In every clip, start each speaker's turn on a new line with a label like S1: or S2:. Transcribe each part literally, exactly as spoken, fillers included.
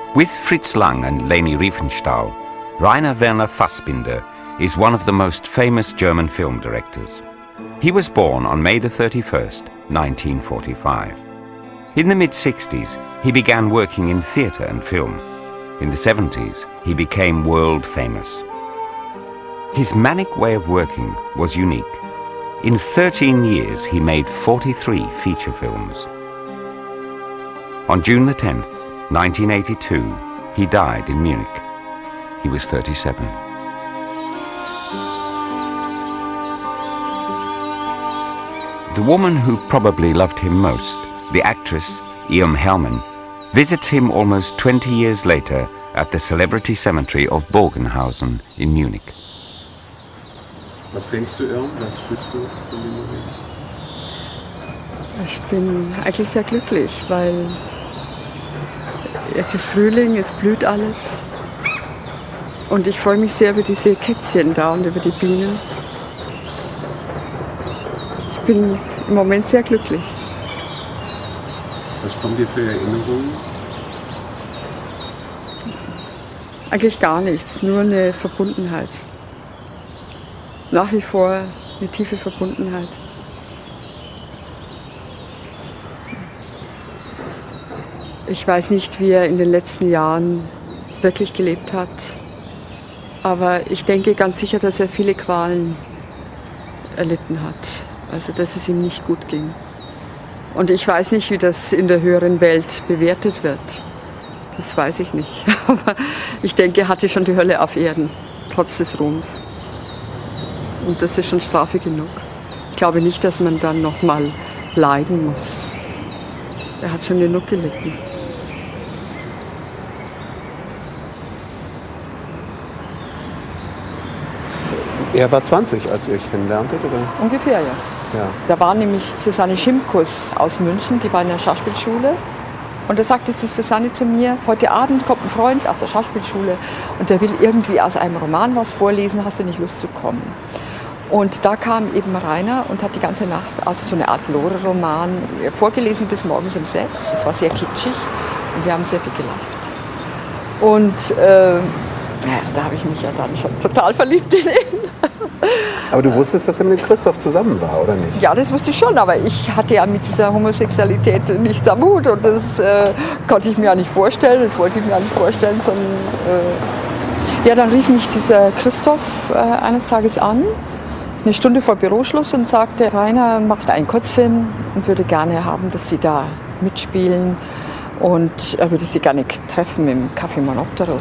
S1: With Fritz Lang and Leni Riefenstahl, Rainer Werner Fassbinder is one of the most famous German film directors. He was born on May the thirty-first, nineteen forty-five. In the mid sixties, he began working in theatre and film. In the seventies, he became world famous. His manic way of working was unique. In thirteen years, he made forty-three feature films. On June the tenth, nineteen eighty-two, he died in Munich. He was thirty-seven. The woman who probably loved him most, the actress Iom Hermann, visits him almost twenty years later at the celebrity cemetery of Bogenhausen in Munich.
S2: Was denkst du, Iom? Was fühlst du von dem Moment?
S3: Ich bin eigentlich sehr glücklich, weil jetzt ist Frühling, es blüht alles. Und ich freue mich sehr über diese Kätzchen da und über die Bienen. Ich bin im Moment sehr glücklich.
S2: Was kommen dir für Erinnerungen?
S3: Eigentlich gar nichts, nur eine Verbundenheit. Nach wie vor eine tiefe Verbundenheit. Ich weiß nicht, wie er in den letzten Jahren wirklich gelebt hat, aber ich denke ganz sicher, dass er viele Qualen erlitten hat, also dass es ihm nicht gut ging. Und ich weiß nicht, wie das in der höheren Welt bewertet wird. Das weiß ich nicht, aber ich denke, er hatte schon die Hölle auf Erden, trotz des Ruhms. Und das ist schon Strafe genug. Ich glaube nicht, dass man dann noch mal leiden muss. Er hat schon genug gelitten.
S2: Er war zwanzig, als ihr euch kennenlerntet, oder?
S3: Ungefähr, ja.
S2: Ja.
S3: Da war nämlich Susanne Schimkus aus München, die war in der Schauspielschule. Und da sagte jetzt Susanne zu mir, heute Abend kommt ein Freund aus der Schauspielschule und der will irgendwie aus einem Roman was vorlesen, hast du nicht Lust zu kommen? Und da kam eben Rainer und hat die ganze Nacht aus so eine Art Lore-Roman vorgelesen bis morgens um sechs. Es war sehr kitschig und wir haben sehr viel gelacht. Und äh, ja, da habe ich mich ja dann schon total verliebt in ihn.
S2: Aber du wusstest, dass er mit Christoph zusammen war, oder nicht?
S3: Ja, das wusste ich schon, aber ich hatte ja mit dieser Homosexualität nichts am Hut und das äh, konnte ich mir ja nicht vorstellen, das wollte ich mir ja nicht vorstellen, sondern äh, ja, dann rief mich dieser Christoph äh, eines Tages an, eine Stunde vor Büroschluss und sagte, Rainer macht einen Kurzfilm und würde gerne haben, dass Sie da mitspielen und er würde Sie gerne treffen im Café Monopteros.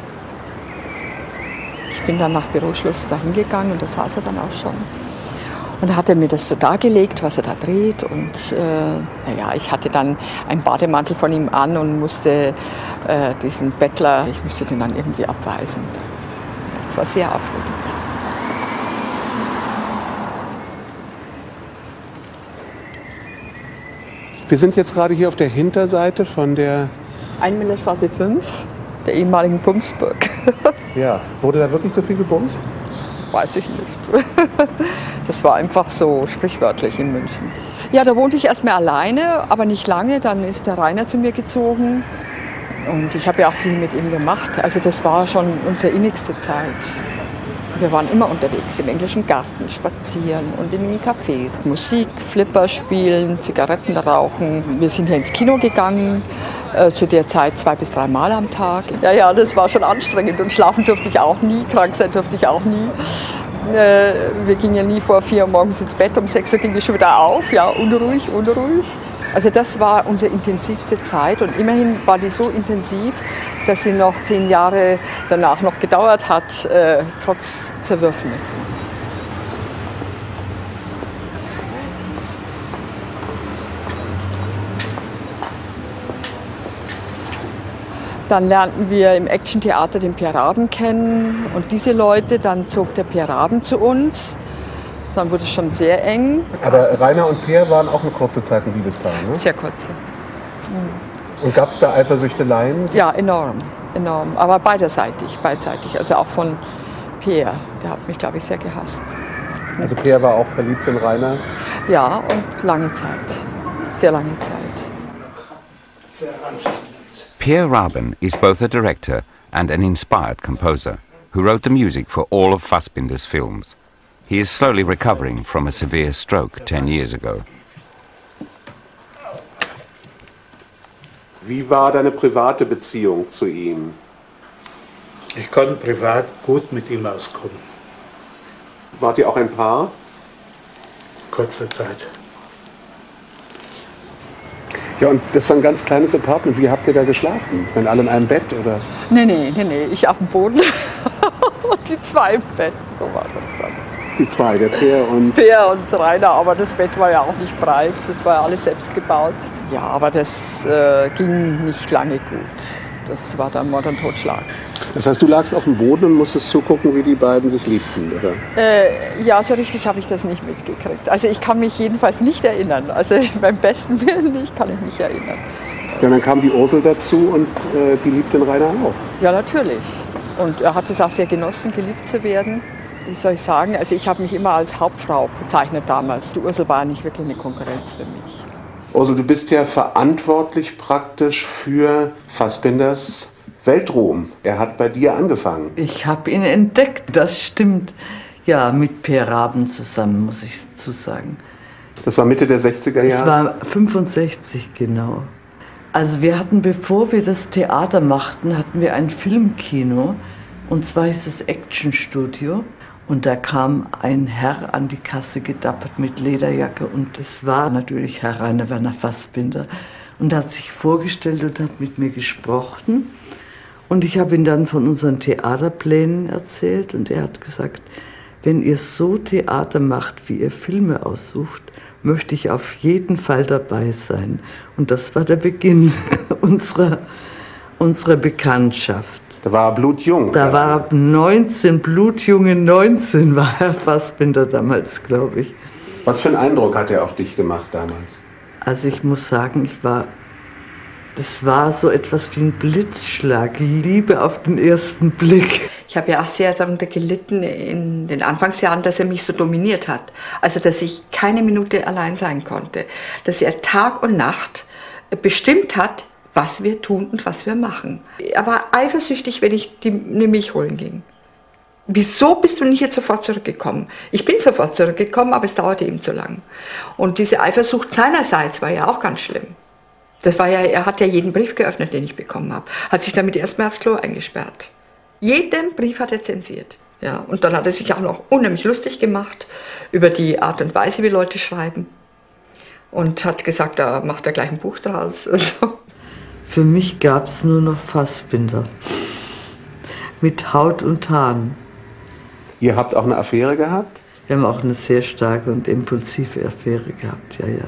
S3: Ich bin dann nach Büroschluss da hingegangen und da saß er dann auch schon. Und da hat er mir das so dargelegt, was er da dreht. Und äh, naja, ich hatte dann einen Bademantel von ihm an und musste äh, diesen Bettler, ich musste den dann irgendwie abweisen. Das war sehr aufregend.
S2: Wir sind jetzt gerade hier auf der Hinterseite von der
S3: Einmillerstraße fünf, der ehemaligen Bumsburg.
S2: Ja, wurde da wirklich so viel gebumst?
S3: Weiß ich nicht. Das war einfach so sprichwörtlich in München. Ja, da wohnte ich erstmal alleine, aber nicht lange. Dann ist der Rainer zu mir gezogen und ich habe ja auch viel mit ihm gemacht. Also das war schon unsere innigste Zeit. Wir waren immer unterwegs, im englischen Garten spazieren und in den Cafés. Musik, Flipper spielen, Zigaretten rauchen. Wir sind hier ins Kino gegangen, äh, zu der Zeit zwei bis drei Mal am Tag. Ja, ja, das war schon anstrengend und schlafen durfte ich auch nie, krank sein durfte ich auch nie. Äh, wir gingen ja nie vor vier Uhr morgens ins Bett, um sechs Uhr ging ich schon wieder auf, ja, unruhig, unruhig. Also das war unsere intensivste Zeit und immerhin war die so intensiv, dass sie noch zehn Jahre danach noch gedauert hat, äh, trotz Zerwürfnissen. Dann lernten wir im Action-Theater den Pierre Raben kennen und diese Leute, dann zog der Pierre Raben zu uns. Dann wurde es schon sehr eng.
S2: Aber Rainer und Peer waren auch eine kurze Zeit ein Liebespaar, ne?
S3: Sehr kurze. Mhm.
S2: Und gab es da Eifersüchteleien?
S3: Ja, enorm, enorm. Aber beiderseitig, beidseitig. Also auch von Peer. Der hat mich, glaube ich, sehr gehasst.
S2: Also Peer war auch verliebt in Rainer?
S3: Ja, und lange Zeit. Sehr lange Zeit.
S4: Sehr anstrengend.
S1: Pierre Rabin is both a director and an inspired composer who wrote the music for all of Fassbinder's films. He is slowly recovering from a severe stroke ten years ago.
S2: Wie war deine private Beziehung zu ihm?
S4: Ich konnte privat gut mit ihm auskommen.
S2: Wart ihr auch ein Paar?
S4: Kurze Zeit.
S2: Ja, und das war ein ganz kleines Apartment. Wie habt ihr da geschlafen? Waren alle in einem Bett, oder?
S3: Nee, nee, nee, nee, ich auf dem Boden und die zwei im Bett, so war das dann.
S2: Die zwei, der Peer und...
S3: Peer und Rainer, aber das Bett war ja auch nicht breit, das war ja alles selbst gebaut. Ja, aber das äh, ging nicht lange gut. Das war dann Mord und Totschlag.
S2: Das heißt, du lagst auf dem Boden und musstest zugucken, wie die beiden sich liebten, oder?
S3: Äh, ja, so richtig habe ich das nicht mitgekriegt. Also ich kann mich jedenfalls nicht erinnern. Also beim besten Willen nicht, kann ich mich erinnern.
S2: Ja, dann kam die Ursel dazu und äh, die liebt den Rainer auch.
S3: Ja, natürlich. Und er hat es auch sehr genossen, geliebt zu werden. Wie soll ich sagen? Also ich habe mich immer als Hauptfrau bezeichnet damals. Die Ursel war nicht wirklich eine Konkurrenz für mich.
S2: Ursel, du bist ja verantwortlich praktisch für Fassbinders Weltruhm. Er hat bei dir angefangen.
S5: Ich habe ihn entdeckt, das stimmt. Ja, mit Pierre Rabin zusammen, muss ich dazu sagen.
S2: Das war Mitte der sechziger Jahre?
S5: Es war fünfundsechzig, genau. Also wir hatten, bevor wir das Theater machten, hatten wir ein Filmkino. Und zwar ist es Action Studio. Und da kam ein Herr an die Kasse gedappert mit Lederjacke. Und es war natürlich Herr Rainer Werner Fassbinder. Und er hat sich vorgestellt und hat mit mir gesprochen. Und ich habe ihm dann von unseren Theaterplänen erzählt. Und er hat gesagt, wenn ihr so Theater macht, wie ihr Filme aussucht, möchte ich auf jeden Fall dabei sein. Und das war der Beginn unserer, unserer Bekanntschaft.
S2: Da war er blutjung.
S5: Da war er neunzehn, blutjunge neunzehn war Herr Fassbinder damals, glaube ich.
S2: Was für einen Eindruck hat er auf dich gemacht damals?
S5: Also ich muss sagen, ich war, das war so etwas wie ein Blitzschlag, Liebe auf den ersten Blick.
S3: Ich habe ja auch sehr darunter gelitten in den Anfangsjahren, dass er mich so dominiert hat. Also dass ich keine Minute allein sein konnte. Dass er Tag und Nacht bestimmt hat, was wir tun und was wir machen. Er war eifersüchtig, wenn ich die, eine Milch holen ging. Wieso bist du nicht jetzt sofort zurückgekommen? Ich bin sofort zurückgekommen, aber es dauerte ihm zu lang. Und diese Eifersucht seinerseits war ja auch ganz schlimm. Das war ja, er hat ja jeden Brief geöffnet, den ich bekommen habe. Hat sich damit erstmal aufs Klo eingesperrt. Jeden Brief hat er zensiert. Ja, und dann hat er sich auch noch unheimlich lustig gemacht über die Art und Weise, wie Leute schreiben. Und hat gesagt, da macht er gleich ein Buch draus und so.
S5: Für mich gab es nur noch Fassbinder. Mit Haut und Haaren.
S2: Ihr habt auch eine Affäre gehabt?
S5: Wir haben auch eine sehr starke und impulsive Affäre gehabt, ja, ja.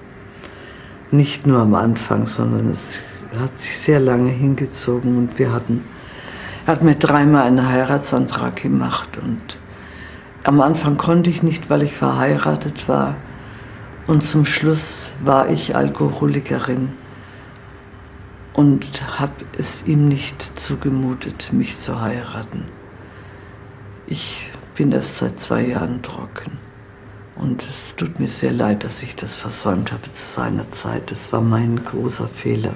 S5: Nicht nur am Anfang, sondern es hat sich sehr lange hingezogen und wir hatten, er hat mir dreimal einen Heiratsantrag gemacht und am Anfang konnte ich nicht, weil ich verheiratet war und zum Schluss war ich Alkoholikerin. Und habe es ihm nicht zugemutet, mich zu heiraten. Ich bin erst seit zwei Jahren trocken. Und es tut mir sehr leid, dass ich das versäumt habe zu seiner Zeit. Das war mein großer Fehler.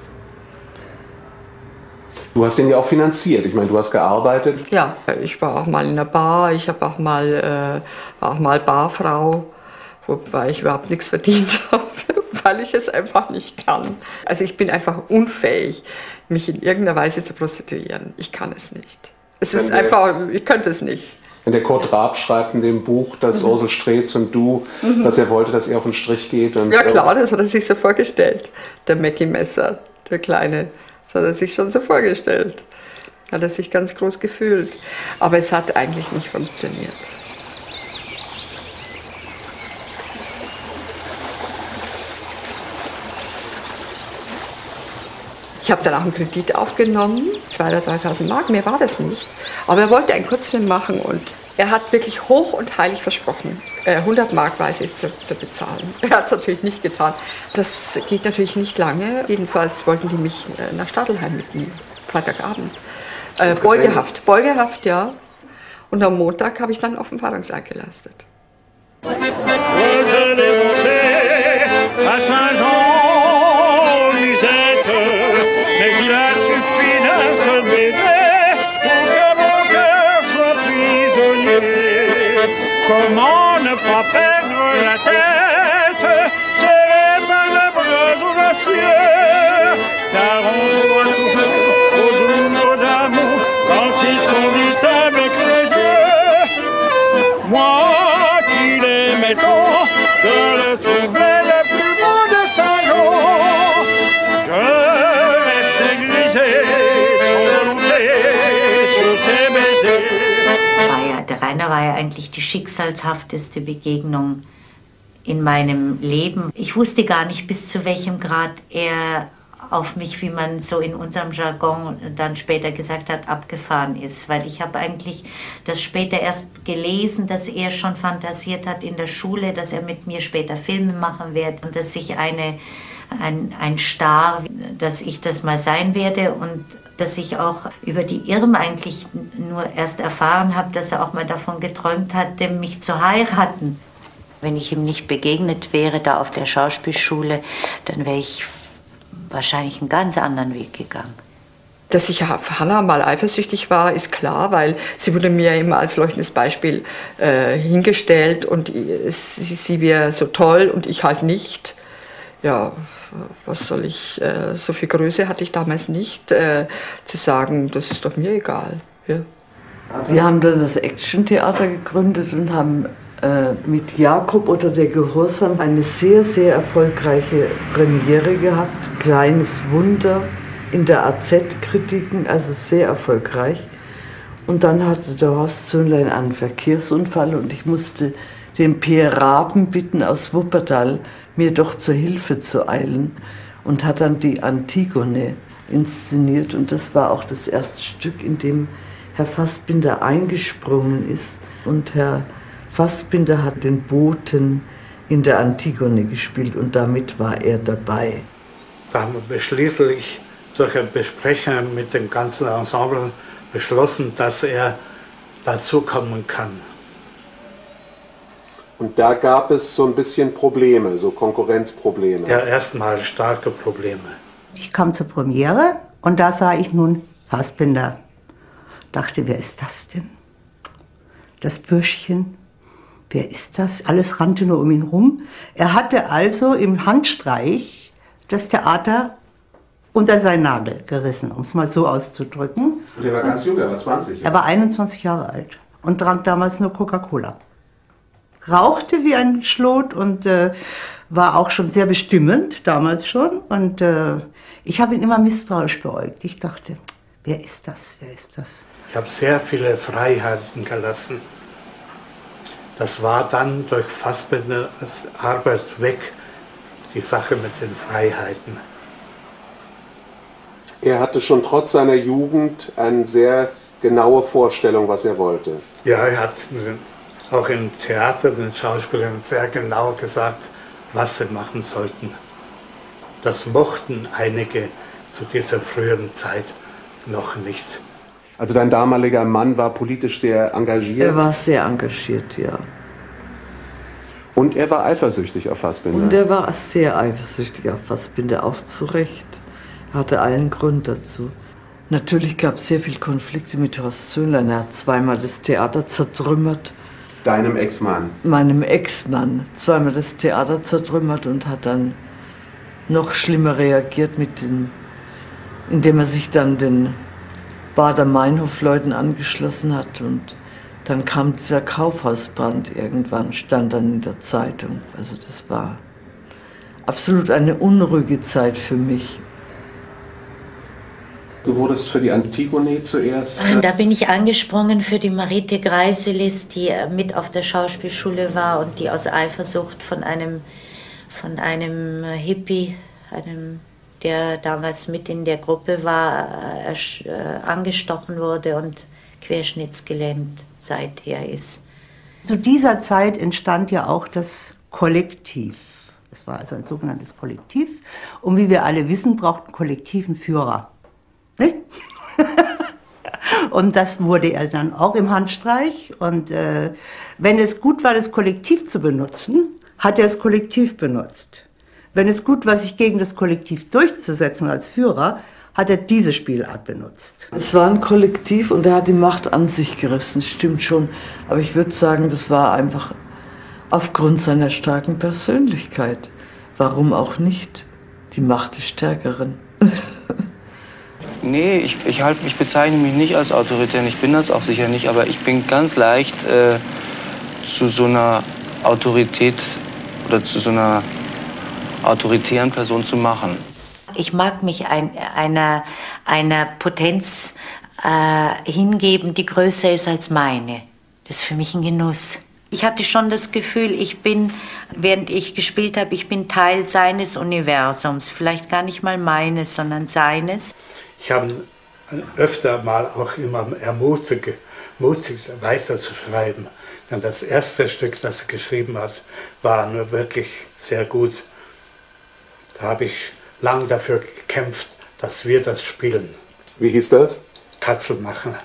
S2: Du hast ihn ja auch finanziert. Ich meine, du hast gearbeitet.
S3: Ja, ich war auch mal in der Bar. Ich habe auch mal, äh, war auch mal Barfrau, wobei ich überhaupt nichts verdient habe. Weil ich es einfach nicht kann. Also ich bin einfach unfähig, mich in irgendeiner Weise zu prostituieren. Ich kann es nicht. Es ist einfach, ich könnte es nicht.
S2: Wenn der Kurt Raab schreibt in dem Buch, dass mhm. Ursel Streetz und du, mhm. dass er wollte, dass er auf den Strich geht. Und
S3: ja klar, das hat er sich so vorgestellt. Der Mackie Messer, der Kleine, das hat er sich schon so vorgestellt. Hat er sich ganz groß gefühlt. Aber es hat eigentlich nicht funktioniert. Ich habe dann auch einen Kredit aufgenommen, zweitausend oder dreitausend Mark, mehr war das nicht. Aber er wollte einen Kurzfilm machen und er hat wirklich hoch und heilig versprochen, hundert Mark weiß es zu, zu bezahlen. Er hat es natürlich nicht getan. Das geht natürlich nicht lange. Jedenfalls wollten die mich nach Stadelheim mitnehmen, Freitagabend. Äh, Beugehaft, Beugehaft, ja. Und am Montag habe ich dann Offenbarungseid geleistet.
S6: Mais il a à perdre la tête, serré par la bras audacieux, car on doit tout faire aux jours d'amour quand ils sont du avec les yeux. Moi qui l'aimais tant, je le trouvais le plus beau de salon. Je restais grisé, sans volonté, sur ses baisers.
S7: War ja, der Rainer war ja eigentlich die schicksalshafteste Begegnung in meinem Leben. Ich wusste gar nicht, bis zu welchem Grad er auf mich, wie man so in unserem Jargon dann später gesagt hat, abgefahren ist. Weil ich habe eigentlich das später erst gelesen, dass er schon fantasiert hat in der Schule, dass er mit mir später Filme machen wird und dass ich eine, ein, ein Star, dass ich das mal sein werde und dass ich auch über die Irm eigentlich nur erst erfahren habe, dass er auch mal davon geträumt hatte, mich zu heiraten. Wenn ich ihm nicht begegnet wäre, da auf der Schauspielschule, dann wäre ich wahrscheinlich einen ganz anderen Weg gegangen.
S3: Dass ich auf Hannah mal eifersüchtig war, ist klar, weil sie wurde mir immer als leuchtendes Beispiel äh, hingestellt und sie, sie wäre so toll und ich halt nicht. Ja, was soll ich, äh, so viel Größe hatte ich damals nicht, äh, zu sagen, das ist doch mir egal. Ja.
S5: Wir haben dann das Action-Theater gegründet und haben äh, mit Jakob oder der Gehorsam eine sehr, sehr erfolgreiche Premiere gehabt. Kleines Wunder in der A Z-Kritiken, also sehr erfolgreich. Und dann hatte der Horst Zöhnlein einen Verkehrsunfall und ich musste den Peer Raben bitten aus Wuppertal, mir doch zur Hilfe zu eilen und hat dann die Antigone inszeniert. Und das war auch das erste Stück, in dem Herr Fassbinder eingesprungen ist. Und Herr Fassbinder hat den Boten in der Antigone gespielt und damit war er dabei.
S4: Da haben wir schließlich durch ein Besprechen mit dem ganzen Ensemble beschlossen, dass er dazukommen kann.
S2: Und da gab es so ein bisschen Probleme, so Konkurrenzprobleme.
S4: Ja, erstmal starke Probleme.
S8: Ich kam zur Premiere und da sah ich nun Fassbinder. Dachte, wer ist das denn? Das Bürschchen, wer ist das? Alles rannte nur um ihn rum. Er hatte also im Handstreich das Theater unter seinen Nagel gerissen, um es mal so auszudrücken.
S2: Und er war ganz jung, er war zwanzig. Ja?
S8: Er war einundzwanzig Jahre alt und trank damals nur Coca-Cola. Rauchte wie ein Schlot und äh, war auch schon sehr bestimmend, damals schon. Und äh, ich habe ihn immer misstrauisch beäugt. Ich dachte, wer ist das, wer ist das?
S4: Ich habe sehr viele Freiheiten gelassen. Das war dann durch Fassbinders Arbeit weg, die Sache mit den Freiheiten.
S2: Er hatte schon trotz seiner Jugend eine sehr genaue Vorstellung, was er wollte.
S4: Ja, er hat auch im Theater den Schauspielern sehr genau gesagt, was sie machen sollten. Das mochten einige zu dieser früheren Zeit noch nicht.
S2: Also dein damaliger Mann war politisch sehr engagiert?
S5: Er war sehr engagiert, ja.
S2: Und er war eifersüchtig auf Fassbinder?
S5: Und er war sehr eifersüchtig auf Fassbinder, auch zu Recht. Er hatte allen Grund dazu. Natürlich gab es sehr viele Konflikte mit Horst Zöhnlein. Er hat zweimal das Theater zertrümmert.
S2: Deinem Ex-Mann?
S5: Meinem Ex-Mann. Zweimal das Theater zertrümmert und hat dann noch schlimmer reagiert, mit den, indem er sich dann den Bader-Meinhof-Leuten angeschlossen hat. Und dann kam dieser Kaufhausbrand irgendwann, stand dann in der Zeitung. Also das war absolut eine unruhige Zeit für mich.
S2: Du wurdest für die Antigone zuerst?
S7: Da bin ich angesprungen für die Marite Greiselis, die mit auf der Schauspielschule war und die aus Eifersucht von einem, von einem Hippie, einem, der damals mit in der Gruppe war, äh, angestochen wurde und querschnittsgelähmt seither ist.
S8: Zu dieser Zeit entstand ja auch das Kollektiv. Es war also ein sogenanntes Kollektiv. Und wie wir alle wissen, braucht ein Kollektiv einen Führer. Ne? Und das wurde er dann auch im Handstreich. Und äh, wenn es gut war, das Kollektiv zu benutzen, hat er das Kollektiv benutzt. Wenn es gut war, sich gegen das Kollektiv durchzusetzen als Führer, hat er diese Spielart benutzt.
S5: Es war ein Kollektiv und er hat die Macht an sich gerissen, stimmt schon. Aber ich würde sagen, das war einfach Aufgrund seiner starken Persönlichkeit. Warum auch nicht? Die Macht des Stärkeren.
S9: Nee, ich, ich, halt, ich bezeichne mich nicht als autoritär, ich bin das auch sicher nicht, aber ich bin ganz leicht äh, zu so einer Autorität oder zu so einer autoritären Person zu machen.
S7: Ich mag mich ein, einer, einer Potenz äh, hingeben, die größer ist als meine. Das ist für mich ein Genuss. Ich hatte schon das Gefühl, ich bin, während ich gespielt habe, ich bin Teil seines Universums. Vielleicht gar nicht mal meines, sondern seines.
S4: Ich habe ihn öfter mal auch immer ermutigt, ermutigt weiterzuschreiben. Denn das erste Stück, das er geschrieben hat, war nur wirklich sehr gut. Da habe ich lange dafür gekämpft, dass wir das spielen.
S2: Wie hieß das?
S4: Katzelmacher.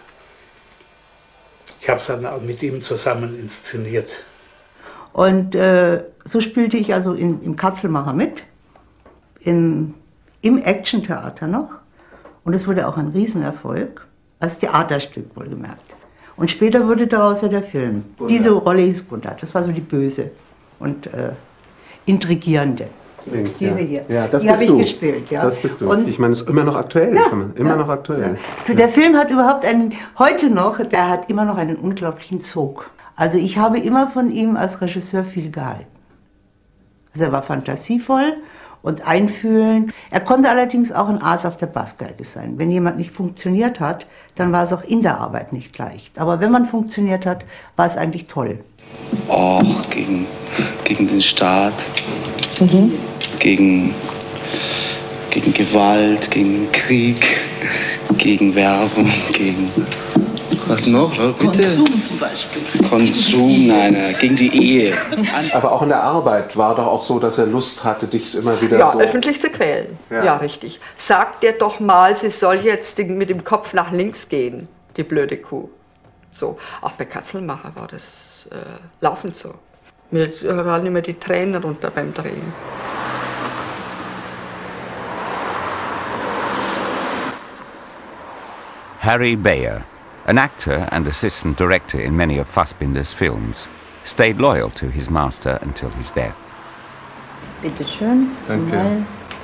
S4: Ich habe es dann auch mit ihm zusammen inszeniert.
S8: Und äh, so spielte ich also in, im Katzelmacher mit, in, im Action-Theater noch. Und es wurde auch ein Riesenerfolg, als Theaterstück wohlgemerkt. Und später wurde daraus ja der Film. Gundert. Diese Rolle hieß Gundert, das war so die Böse und äh, Intrigierende.
S2: Links,
S8: Diese
S2: ja.
S8: hier,
S2: Ja, das
S8: die habe ich
S2: du.
S8: gespielt. Ja.
S2: Das bist du.
S8: Und
S2: ich meine, es ist immer noch aktuell.
S8: Ja,
S2: immer
S8: ja,
S2: noch aktuell.
S8: Ja. Der Film hat überhaupt einen, heute noch, der hat immer noch einen unglaublichen Zug. Also ich habe immer von ihm als Regisseur viel gehalten. Also er war fantasievoll und einfühlend. Er konnte allerdings auch ein Aas auf der Bassgeige sein. Wenn jemand nicht funktioniert hat, dann war es auch in der Arbeit nicht leicht. Aber wenn man funktioniert hat, war es eigentlich toll.
S9: Auch gegen, gegen den Staat,
S3: Mhm.
S9: gegen, gegen Gewalt, gegen Krieg, gegen Werbung, gegen... Was noch? Bitte?
S5: Konsum zum Beispiel.
S9: Konsum, nein, nein, gegen die Ehe.
S2: Aber auch in der Arbeit war doch auch so, dass er Lust hatte, dich immer wieder
S3: Ja,
S2: so...
S3: öffentlich zu quälen.
S2: Ja.
S3: Ja. richtig. Sagt dir doch mal, sie soll jetzt mit dem Kopf nach links gehen, die blöde Kuh. So, auch bei Katzelmacher war das äh, laufend so. Mir rann immer die Tränen runter beim Drehen.
S1: Harry Bayer, an actor and assistant director in many of Fassbinder's films, stayed loyal to his master until his death.
S10: Bitte schön.
S11: Danke.
S10: Mal.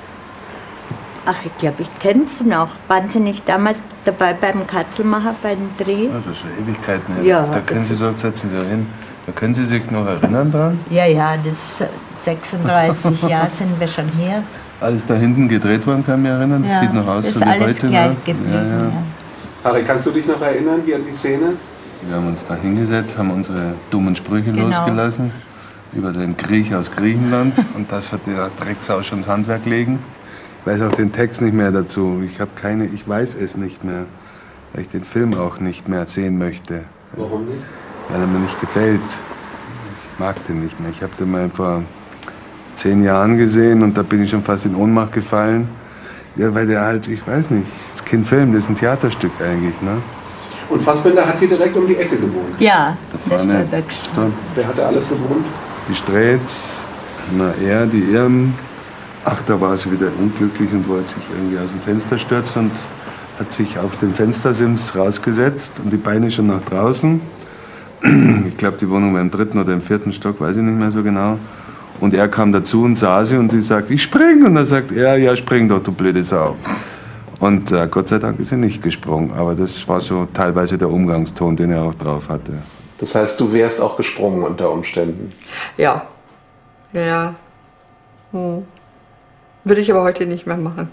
S10: Ach, ich glaube, ich kenne Sie noch. Waren Sie nicht damals dabei beim Katzelmacher, beim Dreh?
S11: Ja, das ist schon Ewigkeiten her.
S10: Ja,
S11: da können
S10: das
S11: Sie
S10: ist-
S11: so, setzen Sie hin. Da können Sie sich noch erinnern dran?
S10: Ja, ja, das ist sechsunddreißig Jahre sind wir schon her.
S11: Alles da hinten gedreht worden, kann ich mich erinnern. Das
S10: Ja,
S11: sieht noch aus
S10: das
S11: so
S10: ist
S11: wie
S10: alles
S11: heute.
S10: gleich
S11: ne?
S10: geblieben,
S11: Ja, ja.
S10: ja.
S2: Harry, kannst du dich noch erinnern, wie an die Szene?
S11: Wir haben uns da hingesetzt, haben unsere dummen Sprüche
S10: Genau.
S11: losgelassen über den Krieg aus Griechenland und das wird der Drecksau schon ins Handwerk legen. Ich weiß auch den Text nicht mehr dazu. Ich habe keine, ich weiß es nicht mehr, weil ich den Film auch nicht mehr sehen möchte.
S2: Warum nicht?
S11: Weil er mir nicht gefällt. Ich mag den nicht mehr. Ich habe den mal vor zehn Jahren gesehen und da bin ich schon fast in Ohnmacht gefallen. Ja, weil der halt, ich weiß nicht, das ist kein Film, das ist ein Theaterstück eigentlich, ne?
S2: Und Fassbinder hat hier direkt um die Ecke gewohnt.
S10: Ja,
S11: Da
S10: das
S11: vorne,
S10: ist der Bergstraße.
S2: Wer hatte alles gewohnt?
S11: die Strätz, na er, die Irm. Ach, da war sie wieder unglücklich und wollte sich irgendwie aus dem Fenster stürzen und hat sich auf den Fenstersims rausgesetzt und die Beine schon nach draußen. Ich glaube, die Wohnung war im dritten oder im vierten Stock, weiß ich nicht mehr so genau. Und er kam dazu und sah sie und sie sagt, ich spring. Und dann sagt er, ja, spring doch, du blöde Sau. Und äh, Gott sei Dank ist sie nicht gesprungen. Aber das war so teilweise der Umgangston, den er auch drauf hatte.
S2: Das heißt, du wärst auch gesprungen unter Umständen.
S3: Ja, ja. Hm. Würde ich aber heute nicht mehr machen.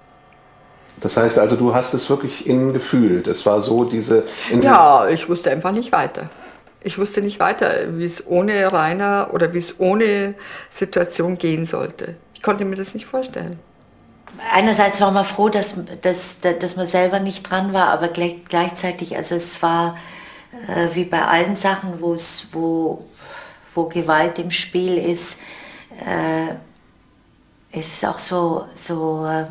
S2: Das heißt also, du hast es wirklich innen gefühlt. Es war so diese...
S3: Ja, ich wusste einfach nicht weiter. Ich wusste nicht weiter, wie es ohne Rainer oder wie es ohne Situation gehen sollte. Ich konnte mir das nicht vorstellen.
S7: Einerseits war man froh, dass, dass, dass man selber nicht dran war, aber gleich, gleichzeitig, also es war äh, wie bei allen Sachen, wo's, wo, wo Gewalt im Spiel ist, äh, es ist auch so, so äh,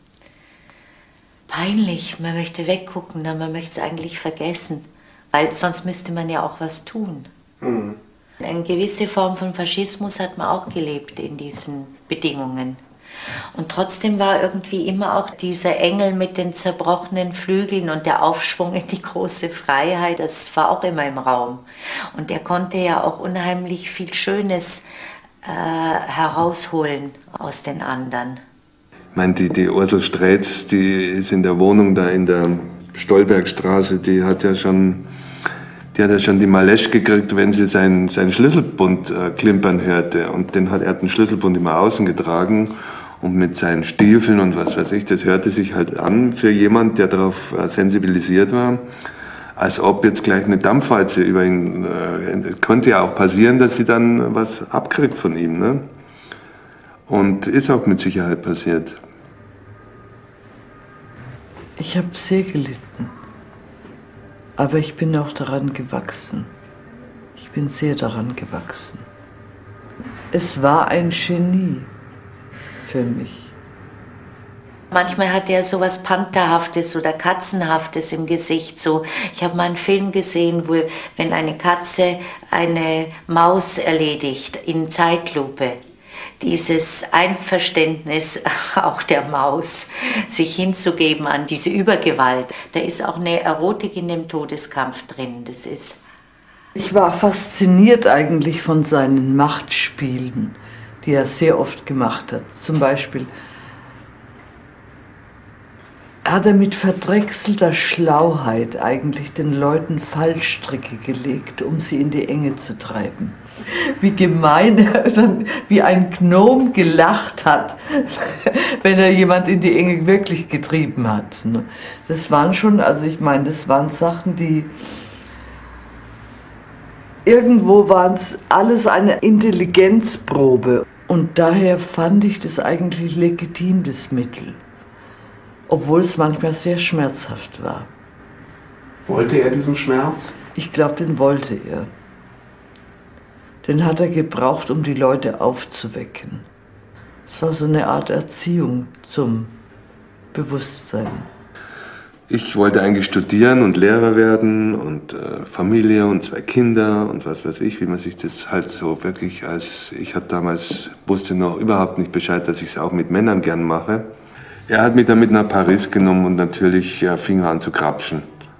S7: peinlich. Man möchte weggucken, dann man möchte es eigentlich vergessen, weil sonst müsste man ja auch was tun.
S2: Mhm.
S7: Eine gewisse Form von Faschismus hat man auch gelebt in diesen Bedingungen. Und trotzdem war irgendwie immer auch dieser Engel mit den zerbrochenen Flügeln und der Aufschwung in die große Freiheit, das war auch immer im Raum. Und er konnte ja auch unheimlich viel Schönes äh, herausholen aus den anderen.
S11: Ich meine, die, die Ursel Strätz, die ist in der Wohnung da in der Stolbergstraße, die hat ja schon, die hat ja schon die Malesch gekriegt, wenn sie seinen, seinen Schlüsselbund äh, klimpern hörte. Und den hat, er hat den Schlüsselbund immer außen getragen und mit seinen Stiefeln und was weiß ich, das hörte sich halt an für jemand, der darauf äh, sensibilisiert war, als ob jetzt gleich eine Dampfwalze über ihn, äh, könnte ja auch passieren, dass sie dann was abkriegt von ihm, ne? Und ist auch mit Sicherheit passiert.
S5: Ich habe sehr gelitten, aber ich bin auch daran gewachsen. Ich bin sehr daran gewachsen. Es war ein Genie für mich.
S7: Manchmal hat er so was Pantherhaftes oder Katzenhaftes im Gesicht. So, ich habe mal einen Film gesehen, wo, wenn eine Katze eine Maus erledigt in Zeitlupe. Dieses Einverständnis auch der Maus, sich hinzugeben an diese Übergewalt. Da ist auch eine Erotik in dem Todeskampf drin. Das ist
S5: ich war fasziniert eigentlich von seinen Machtspielen, die er sehr oft gemacht hat. Zum Beispiel hat er mit verdrechselter Schlauheit eigentlich den Leuten Fallstricke gelegt, um sie in die Enge zu treiben. Wie gemein er dann wie ein Gnom gelacht hat, wenn er jemand in die Enge wirklich getrieben hat. Das waren schon, also ich meine, das waren Sachen, die irgendwo waren es alles eine Intelligenzprobe. Und daher fand ich das eigentlich legitim, das Mittel. Obwohl es manchmal sehr schmerzhaft war.
S2: Wollte er diesen Schmerz?
S5: Ich glaube, den wollte er. Den hat er gebraucht, um die Leute aufzuwecken. Es war so eine Art Erziehung zum Bewusstsein.
S11: Ich wollte eigentlich studieren und Lehrer werden und äh, Familie und zwei Kinder und was weiß ich, wie man sich das halt so wirklich als... Ich hatte damals, wusste noch überhaupt nicht Bescheid, dass ich es auch mit Männern gern mache. Er hat mich dann mit nach Paris genommen und natürlich ja, fing er an zu krapschen.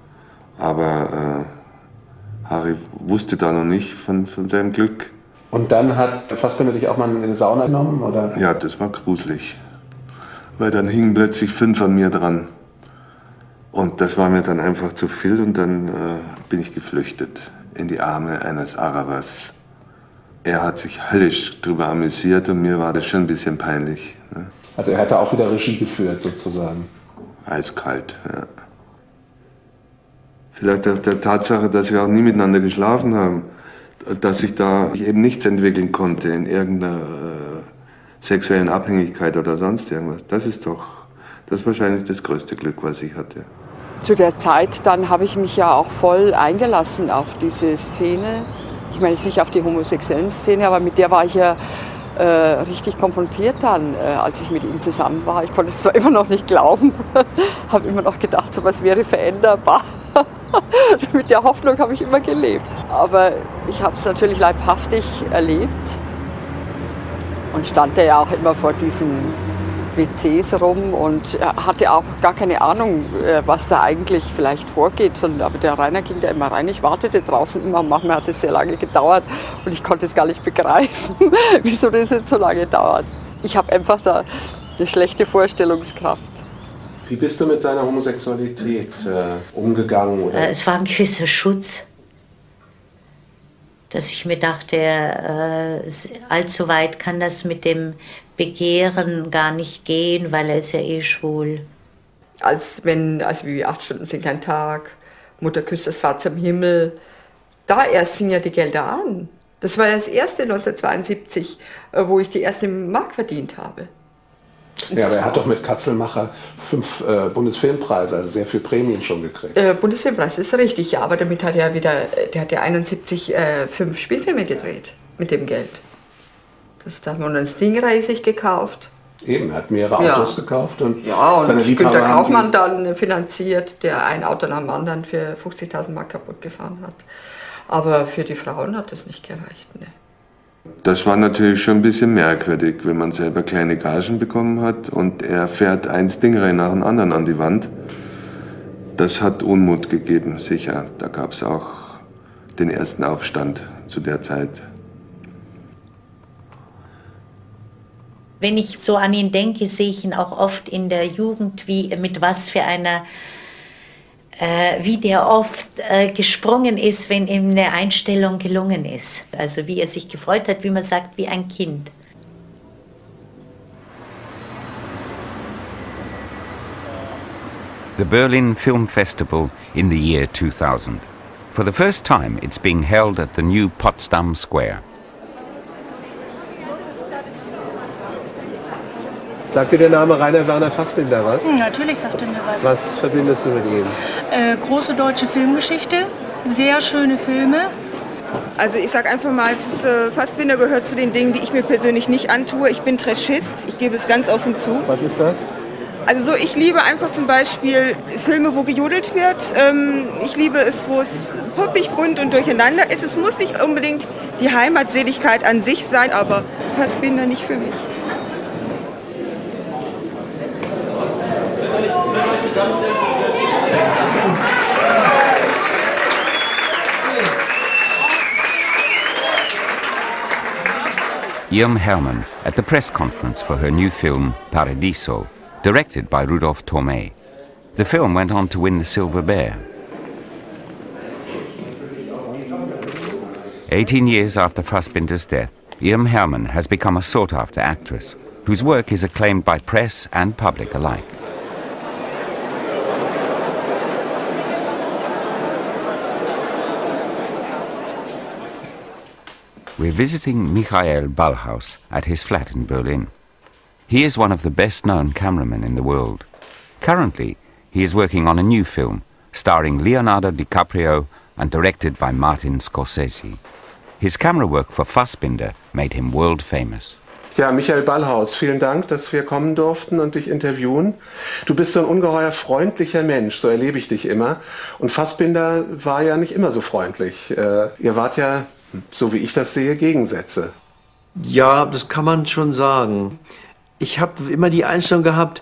S11: Aber äh, Harry wusste da noch nicht von, von seinem Glück.
S2: Und dann hat Fassbinder dich auch mal in eine Sauna genommen, oder?
S11: Ja, das war gruselig. Weil dann hingen plötzlich fünf an mir dran. Und das war mir dann einfach zu viel und dann äh, bin ich geflüchtet in die Arme eines Arabers. Er hat sich höllisch darüber amüsiert und mir war das schon ein bisschen peinlich. Ne?
S2: Also er hat da auch wieder Regie geführt, sozusagen.
S11: Eiskalt, ja. Vielleicht auch der Tatsache, dass wir auch nie miteinander geschlafen haben, dass sich da eben nichts entwickeln konnte in irgendeiner äh, sexuellen Abhängigkeit oder sonst irgendwas. Das ist doch, das ist wahrscheinlich das größte Glück, was ich hatte.
S3: Zu der Zeit dann habe ich mich ja auch voll eingelassen auf diese Szene. Ich meine jetzt nicht auf die homosexuellen Szene, aber mit der war ich ja Äh, richtig konfrontiert dann, äh, als ich mit ihm zusammen war. Ich konnte es zwar immer noch nicht glauben, habe immer noch gedacht, so was wäre veränderbar. Mit der Hoffnung habe ich immer gelebt. Aber ich habe es natürlich leibhaftig erlebt und stand ja auch immer vor diesen W Cs rum und hatte auch gar keine Ahnung, was da eigentlich vielleicht vorgeht. Aber der Rainer ging da immer rein. Ich wartete draußen immer. Manchmal hat es sehr lange gedauert und ich konnte es gar nicht begreifen, wieso das jetzt so lange dauert. Ich habe einfach da eine schlechte Vorstellungskraft.
S2: Wie bist du mit seiner Homosexualität äh, umgegangen? Oder?
S7: Es war ein gewisser Schutz, dass ich mir dachte, äh, allzu weit kann das mit dem Begehren gar nicht gehen, weil er ist ja eh schwul.
S3: Als wenn, also wie acht Stunden sind kein Tag, Mutter küsst das Vater im Himmel, da erst fing ja die Gelder an. Das war das erste neunzehnhundertzweiundsiebzig, wo ich die erste Mark verdient habe.
S2: Ja, aber er hat doch mit Katzelmacher fünf äh, Bundesfilmpreise, also sehr viel Prämien schon gekriegt.
S3: Äh, Bundesfilmpreis ist richtig, ja, aber damit hat er wieder, der hat ja einundsiebzig äh, fünf Spielfilme gedreht mit dem Geld. Das hat man einen Stingray sich gekauft.
S2: Eben, er hat mehrere
S3: ja.
S2: Autos gekauft und,
S3: ja, und
S2: seine
S3: Günter Kaufmann dann finanziert, der ein Auto nach dem anderen für fünfzigtausend Mark kaputt gefahren hat. Aber für die Frauen hat das nicht gereicht. Ne.
S11: Das war natürlich schon ein bisschen merkwürdig, wenn man selber kleine Gagen bekommen hat und er fährt ein Stingray nach dem anderen an die Wand. Das hat Unmut gegeben, sicher. Da gab es auch den ersten Aufstand zu der Zeit.
S7: Wenn ich so an ihn denke, sehe ich ihn auch oft in der Jugend, wie, mit was für einer, äh, wie der oft äh, gesprungen ist, wenn ihm eine Einstellung gelungen ist. Also wie er sich gefreut hat, wie man sagt, wie ein Kind.
S1: The Berlin Film Festival in the year two thousand. For the first time, it's being held at the new Potsdam Square.
S2: Sagt dir der Name Rainer Werner Fassbinder was?
S12: Natürlich sagt er mir was.
S2: Was verbindest du mit ihm?
S12: Äh, große deutsche Filmgeschichte, sehr schöne Filme.
S13: Also ich sag einfach mal, es ist, äh, Fassbinder gehört zu den Dingen, die ich mir persönlich nicht antue. Ich bin Trashist, ich gebe es ganz offen zu.
S2: Was ist das?
S13: Also so, ich liebe einfach zum Beispiel Filme, wo gejodelt wird. Ähm, ich liebe es, wo es poppig, bunt und durcheinander ist. Es muss nicht unbedingt die Heimatseligkeit an sich sein, aber Fassbinder nicht für mich.
S1: Irm Hermann at the press conference for her new film Paradiso, directed by Rudolf Torme. The film went on to win the Silver Bear. Eighteen years after Fassbinder's death, Irm Hermann has become a sought-after actress, whose work is acclaimed by press and public alike. We're visiting Michael Ballhaus at his flat in Berlin. He is one of the best-known cameramen in the world. Currently, he is working on a new film, starring Leonardo DiCaprio and directed by Martin Scorsese. His camera work for Fassbinder made him world famous.
S2: Ja, Michael Ballhaus, vielen Dank, dass wir kommen durften und dich interviewen. Du bist so ein ungeheuer freundlicher Mensch, so erlebe ich dich immer. Und Fassbinder war ja nicht immer so freundlich. Äh, ihr wart ja, so wie ich das sehe, Gegensätze.
S14: Ja, das kann man schon sagen. Ich habe immer die Einstellung gehabt,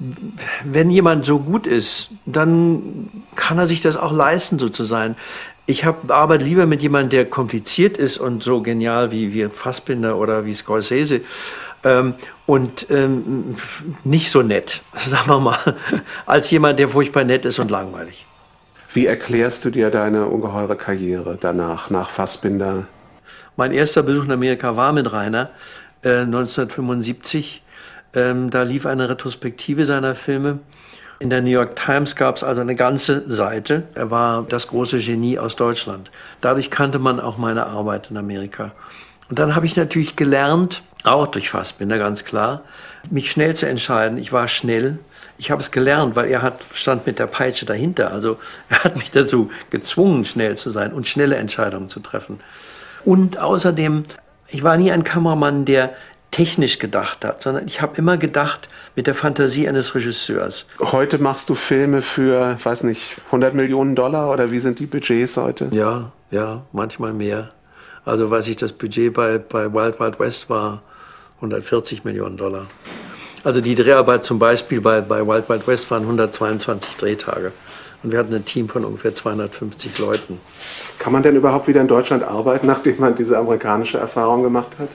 S14: wenn jemand so gut ist, dann kann er sich das auch leisten, so zu sein. Ich hab, arbeite lieber mit jemandem, der kompliziert ist und so genial wie, wie Fassbinder oder wie Scorsese ähm, und ähm, nicht so nett, sagen wir mal, als jemand, der furchtbar nett ist und langweilig.
S2: Wie erklärst du dir deine ungeheure Karriere danach, nach Fassbinder?
S14: Mein erster Besuch in Amerika war mit Rainer äh, neunzehnhundertfünfundsiebzig. Ähm, da lief eine Retrospektive seiner Filme. In der New York Times gab es also eine ganze Seite. Er war das große Genie aus Deutschland. Dadurch kannte man auch meine Arbeit in Amerika. Und dann habe ich natürlich gelernt, auch durch Fassbinder ganz klar, mich schnell zu entscheiden. Ich war schnell. Ich habe es gelernt, weil er hat, stand mit der Peitsche dahinter. Also er hat mich dazu gezwungen, schnell zu sein und schnelle Entscheidungen zu treffen. Und außerdem, ich war nie ein Kameramann, der technisch gedacht hat, sondern ich habe immer gedacht mit der Fantasie eines Regisseurs.
S2: Heute machst du Filme für, weiß nicht, hundert Millionen Dollar oder wie sind die Budgets heute?
S14: Ja, ja, manchmal mehr. Also weiß ich, das Budget bei, bei Wild Wild West war hundertvierzig Millionen Dollar. Also die Dreharbeit zum Beispiel bei, bei Wild Wild West waren hundertzweiundzwanzig Drehtage. Und wir hatten ein Team von ungefähr zweihundertfünfzig Leuten.
S2: Kann man denn überhaupt wieder in Deutschland arbeiten, nachdem man diese amerikanische Erfahrung gemacht hat?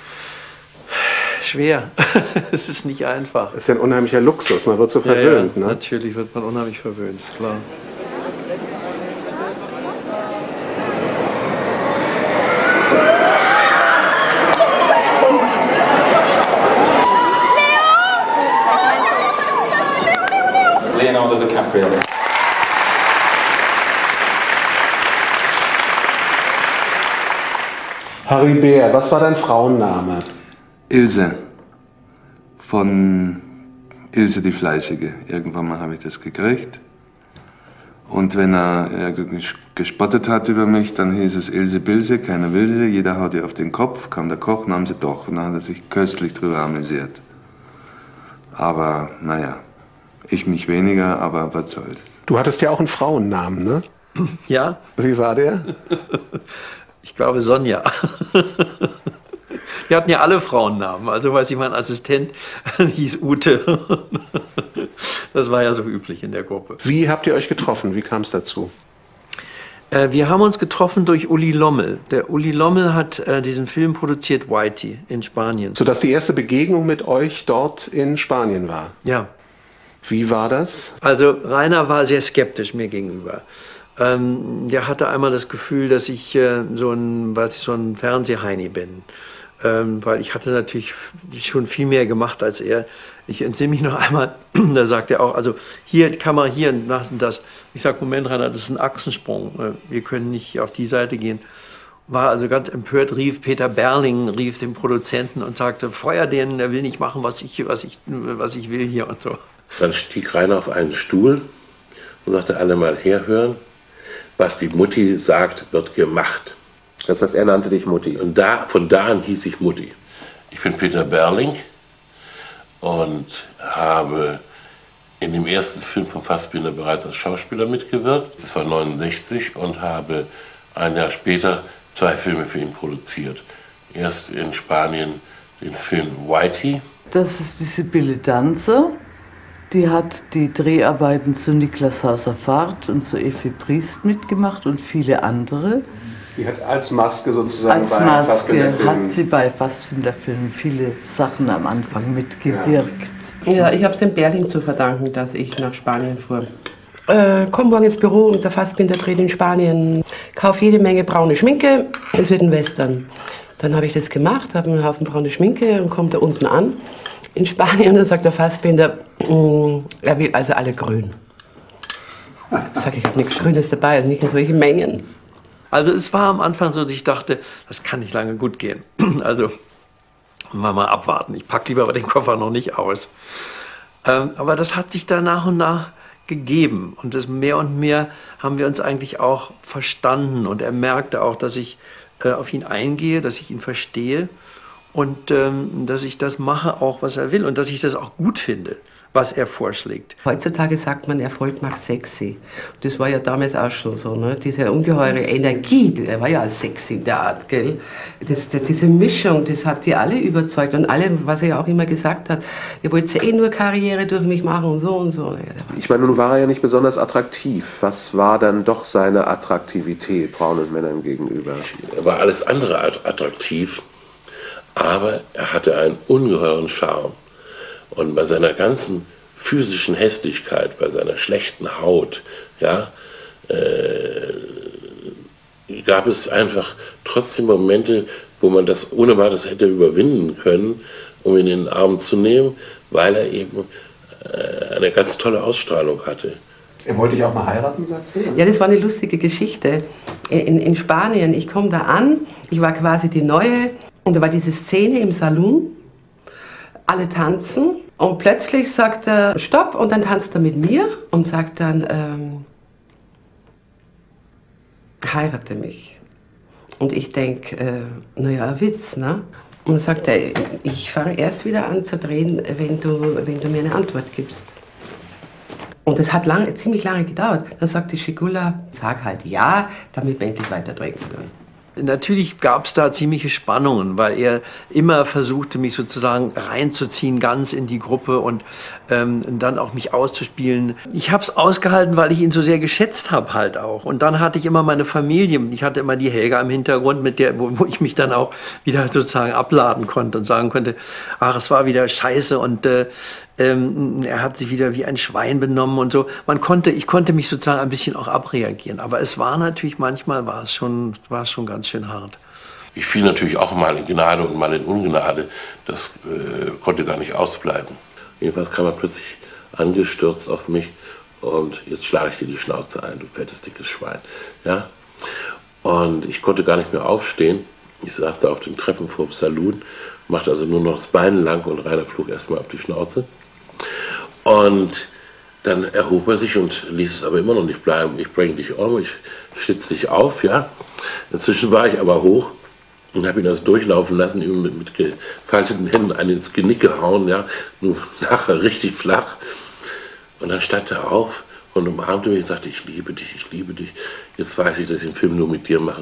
S14: Schwer. Es ist nicht einfach.
S2: Es ist ja ein unheimlicher Luxus, man wird so verwöhnt.
S14: Ja, ja,
S2: ne?
S14: Natürlich wird man unheimlich verwöhnt, ist klar.
S15: Leonardo DiCaprio.
S2: Harry Beer, was war dein Frauenname?
S11: Ilse. Von Ilse die Fleißige. Irgendwann mal habe ich das gekriegt. Und wenn er irgendwie gespottet hat über mich, dann hieß es Ilse Bilse, keiner will sie, jeder haut ihr auf den Kopf, kam der Koch, nahm sie doch. Und dann hat er sich köstlich drüber amüsiert. Aber naja, ich mich weniger, aber was soll's.
S2: Du hattest ja auch einen Frauennamen, ne?
S14: Ja.
S2: Wie war der?
S14: Ich glaube Sonja. Wir hatten ja alle Frauennamen. Also weiß ich, mein Assistent hieß Ute. Das war ja so üblich in der Gruppe.
S2: Wie habt ihr euch getroffen? Wie kam es dazu?
S14: Äh, wir haben uns getroffen durch Uli Lommel. Der Uli Lommel hat äh, diesen Film produziert, Whitey, in Spanien.
S2: Sodass die erste Begegnung mit euch dort in Spanien war?
S14: Ja.
S2: Wie war das?
S14: Also Rainer war sehr skeptisch mir gegenüber. Ähm, der hatte einmal das Gefühl, dass ich äh, so ein, was ich so ein Fernsehheini bin. Ähm, weil ich hatte natürlich schon viel mehr gemacht als er. Ich entsinne mich noch einmal, da sagt er auch, also hier, Kamera hier, nach das. Ich sage, Moment, Rainer, das ist ein Achsensprung. Wir können nicht auf die Seite gehen. War also ganz empört, rief Peter Berling, rief den Produzenten und sagte, feuer den, der will nicht machen, was ich, was ich, was ich will hier und so.
S16: Dann stieg Rainer auf einen Stuhl und sagte, alle mal herhören, was die Mutti sagt, wird gemacht.
S2: Das heißt, er nannte dich Mutti.
S16: Und da, von da an hieß ich Mutti. Ich bin Peter Berling und habe in dem ersten Film von Fassbinder bereits als Schauspieler mitgewirkt. Das war neunundsechzig und habe ein Jahr später zwei Filme für ihn produziert. Erst in Spanien den Film Whitey.
S5: Das ist die Sibylle Danzer. Die hat die Dreharbeiten zu Niklas Hauser-Fahrt und zu Effi Briest mitgemacht und viele andere.
S2: Die hat als Maske sozusagen
S5: als
S2: bei
S5: Maske
S2: Fassbinder-Filmen.
S5: hat sie bei Fassbinder-Filmen viele Sachen am Anfang mitgewirkt.
S17: Ja, ich habe es dem Berling zu verdanken, dass ich nach Spanien fuhr. Äh, komm morgen ins Büro und der Fassbinder dreht in Spanien. Kauf jede Menge braune Schminke, es wird ein Western. Dann habe ich das gemacht, habe einen Haufen braune Schminke und kommt da unten an in Spanien und dann sagt der Fassbinder, mm, er will also alle grün. Ich sage, ich habe nichts Grünes dabei, also nicht in solchen Mengen.
S14: Also es war am Anfang so, dass ich dachte, das kann nicht lange gut gehen. Also mal, mal abwarten, ich packe lieber den Koffer noch nicht aus. Ähm, aber das hat sich da nach und nach gegeben. Und das mehr und mehr haben wir uns eigentlich auch verstanden. Und er merkte auch, dass ich äh, auf ihn eingehe, dass ich ihn verstehe. Und ähm, dass ich das mache, auch was er will. Und dass ich das auch gut finde, was er vorschlägt.
S17: Heutzutage sagt man, Erfolg macht sexy. Das war ja damals auch schon so, ne? Diese ungeheure Energie, der war ja sexy in der Art, gell? Das, das, diese Mischung, das hat die alle überzeugt. Und alle, was er ja auch immer gesagt hat, ihr wollt ja eh nur Karriere durch mich machen und so und so.
S2: Ich meine, nun war er ja nicht besonders attraktiv. Was war dann doch seine Attraktivität Frauen und Männern gegenüber?
S16: Er war alles andere attraktiv, aber er hatte einen ungeheuren Charme. Und bei seiner ganzen physischen Hässlichkeit, bei seiner schlechten Haut, ja, äh, gab es einfach trotzdem Momente, wo man das ohne weiteres hätte überwinden können, um ihn in den Arm zu nehmen, weil er eben äh, eine ganz tolle Ausstrahlung hatte.
S2: Er wollte dich auch mal heiraten, sagst du?
S17: Ja, das war eine lustige Geschichte. In, in Spanien, ich komme da an, ich war quasi die Neue und da war diese Szene im Salon. Alle tanzen und plötzlich sagt er Stopp und dann tanzt er mit mir und sagt dann, ähm, heirate mich. Und ich denke, äh, naja, Witz, ne? Und dann sagt er, ich fange erst wieder an zu drehen, wenn du, wenn du mir eine Antwort gibst. Und das hat lange, ziemlich lange gedauert. Dann sagt die Schigula, sag halt ja, damit wir endlich weiter drehen können.
S14: Natürlich gab es da ziemliche Spannungen, weil er immer versuchte, mich sozusagen reinzuziehen, ganz in die Gruppe und ähm, dann auch mich auszuspielen. Ich habe es ausgehalten, weil ich ihn so sehr geschätzt habe halt auch. Und dann hatte ich immer meine Familie. Ich hatte immer die Helga im Hintergrund, mit der, wo, wo ich mich dann auch wieder sozusagen abladen konnte und sagen konnte, ach, es war wieder scheiße und äh, ähm, er hat sich wieder wie ein Schwein benommen und so. Man konnte, ich konnte mich sozusagen ein bisschen auch abreagieren. Aber es war natürlich, manchmal war es schon, war es schon ganz schön hart.
S16: Ich fiel natürlich auch mal in Gnade und mal in Ungnade. Das äh, konnte gar nicht ausbleiben. Jedenfalls kam er plötzlich angestürzt auf mich und jetzt schlage ich dir die Schnauze ein, du fettes, dickes Schwein. Ja? Und ich konnte gar nicht mehr aufstehen. Ich saß da auf den Treppen vor dem Saloon, machte also nur noch das Bein lang und Rainer flog erstmal auf die Schnauze. Und dann erhob er sich und ließ es aber immer noch nicht bleiben. Ich bringe dich um, ich schlitze dich auf, ja. Inzwischen war ich aber hoch und habe ihn das durchlaufen lassen, ihm mit, mit gefalteten Händen einen ins Genick gehauen, ja. Nun nachher richtig flach. Und dann stand er auf und umarmte mich und sagte, ich liebe dich, ich liebe dich. Jetzt weiß ich, dass ich den Film nur mit dir machen kann.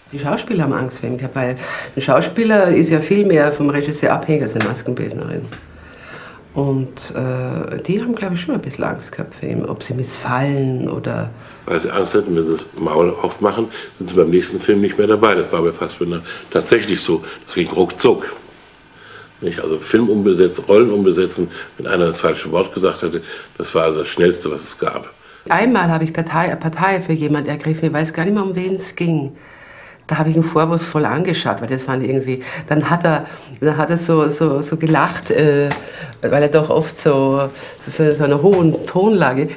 S17: Die Schauspieler haben Angst vor ihm gehabt, weil ein Schauspieler ist ja viel mehr vom Regisseur abhängig als eine Maskenbildnerin. Und äh, die haben, glaube ich, schon ein bisschen Angst gehabt vor ihm, ob sie missfallen oder...
S16: Weil sie Angst hatten, wenn sie das Maul aufmachen, sind sie beim nächsten Film nicht mehr dabei. Das war bei Fassbinder tatsächlich so. Das ging ruckzuck. Nicht? Also Film umbesetzen, Rollen umbesetzen, wenn einer das falsche Wort gesagt hatte, das war also das Schnellste, was es gab.
S17: Einmal habe ich Partei, Partei für jemanden ergriffen, ich weiß gar nicht mehr, um wen es ging. Da habe ich ihn vorwurfsvoll angeschaut, weil das fand ich irgendwie... Dann hat er, dann hat er so, so, so gelacht, äh, weil er doch oft so, so, so eine hohen Tonlage...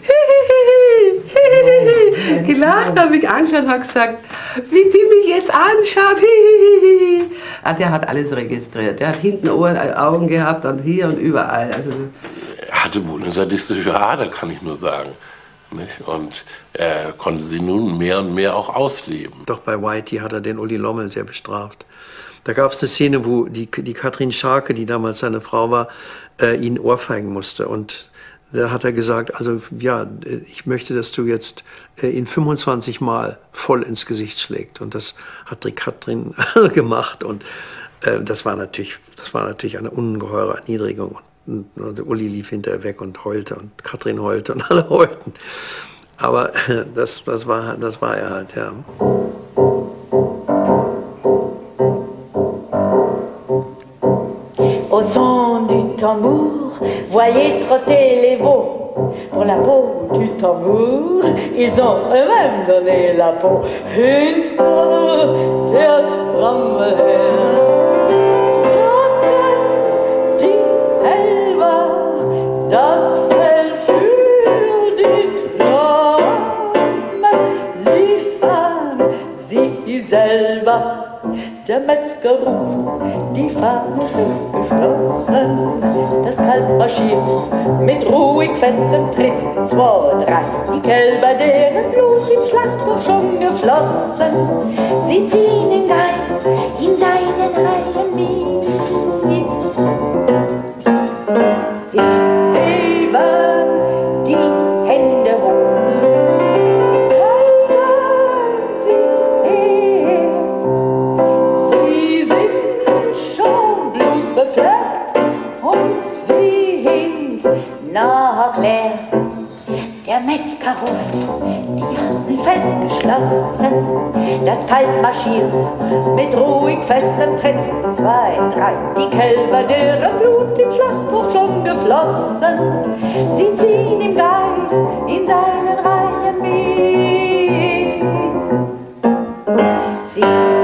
S17: gelacht, habe ich angeschaut und habe gesagt, wie die mich jetzt anschaut. Ah, der hat alles registriert. Der hat hinten Ohren, Augen gehabt und hier und überall. Also
S16: er hatte wohl eine sadistische Ader, kann ich nur sagen. Nicht? Und er konnte sie nun mehr und mehr auch ausleben.
S14: Doch bei Whitey hat er den Uli Lommel sehr bestraft. Da gab es eine Szene, wo die, die Katrin Scharke, die damals seine Frau war, äh, ihn ohrfeigen musste. Und da hat er gesagt, also ja, ich möchte, dass du jetzt äh, ihn fünfundzwanzig Mal voll ins Gesicht schlägst. Und das hat die Katrin gemacht. Und äh, das war natürlich, das war natürlich eine ungeheure Erniedrigung. Und, und Uli lief hinterher weg und heulte und Katrin heulte und alle heulten. Aber äh, das, das, war, das war er halt, ja.
S18: Au son du tambour, voyez trotter les veaux. Pour la peau du tambour, ils ont eux-mêmes donné la peau. Hinter der Trommel her, trotten die Kälber, das Fell für die Trommel liefern sie selber. Der Metzger ruft, die Fahne ist geschlossen, das Kalb marschiert mit ruhig festem Tritt. Zwei, drei, die Kälber, deren Blut im Schlachthof schon geflossen, sie ziehen den Geist in seinen Reihen mit. Sie heben die Hände hoch, sie treiben sie her. Sie sind schon blutbefleckt und sie hinkt nach leer. Der Metzger ruft, die Arme festgeschlossen, das Kalb marschiert mit ruhig festem Tritt. Zwei, drei, die Kälber, deren Blut im Schlachthof schon geflossen, sie ziehen im Geist in seinen Reihen mit. Sie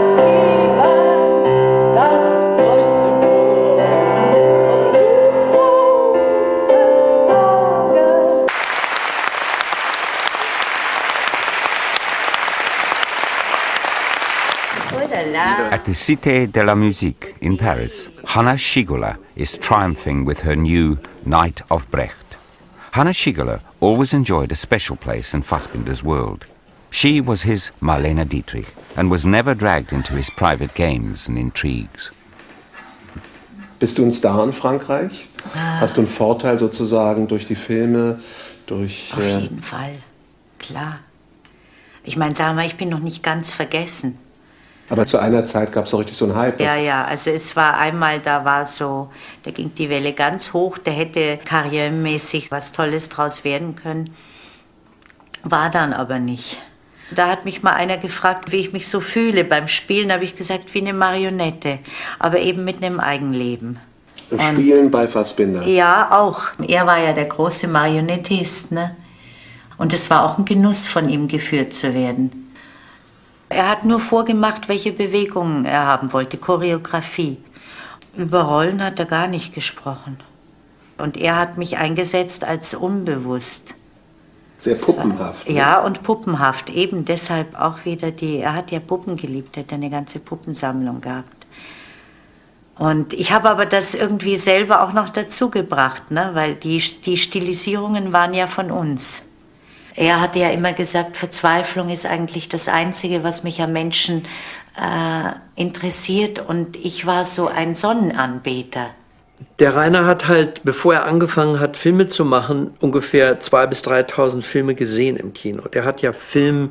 S1: At the Cité de la Musique in Paris, Hanna Schigula is triumphing with her new Knight of Brecht. Hanna Schigula always enjoyed a special place in Fassbinder's world. She was his Marlene Dietrich and was never dragged into his private games and intrigues.
S2: Bist du ein Star in Frankreich?
S7: Ah.
S2: Hast du einen Vorteil sozusagen durch die Filme? Durch,
S7: Auf
S2: äh
S7: jeden Fall, klar. Ich meine, sag mal, ich bin noch nicht ganz vergessen.
S2: Aber zu einer Zeit gab es doch richtig so einen Hype.
S7: Ja, ja, also es war einmal, da war so, da ging die Welle ganz hoch, da hätte karrieremäßig was Tolles draus werden können. War dann aber nicht. Da hat mich mal einer gefragt, wie ich mich so fühle beim Spielen, habe ich gesagt, wie eine Marionette, aber eben mit einem Eigenleben.
S2: Und Spielen bei Fassbinder?
S7: Ja, auch. Er war ja der große Marionettist, ne? Und es war auch ein Genuss, von ihm geführt zu werden. Er hat nur vorgemacht, welche Bewegungen er haben wollte, Choreografie. Über Rollen hat er gar nicht gesprochen. Und er hat mich eingesetzt als unbewusst.
S2: Sehr puppenhaft.
S7: Ne? Ja, und puppenhaft. Eben deshalb auch wieder die, er hat ja Puppen geliebt, er hat eine ganze Puppensammlung gehabt. Und ich habe aber das irgendwie selber auch noch dazu gebracht, ne? Weil die, die Stilisierungen waren ja von uns. Er hatte ja immer gesagt, Verzweiflung ist eigentlich das Einzige, was mich am Menschen äh, interessiert. Und ich war so ein Sonnenanbeter.
S14: Der Rainer hat halt, bevor er angefangen hat, Filme zu machen, ungefähr zweitausend bis dreitausend Filme gesehen im Kino. Der hat ja Film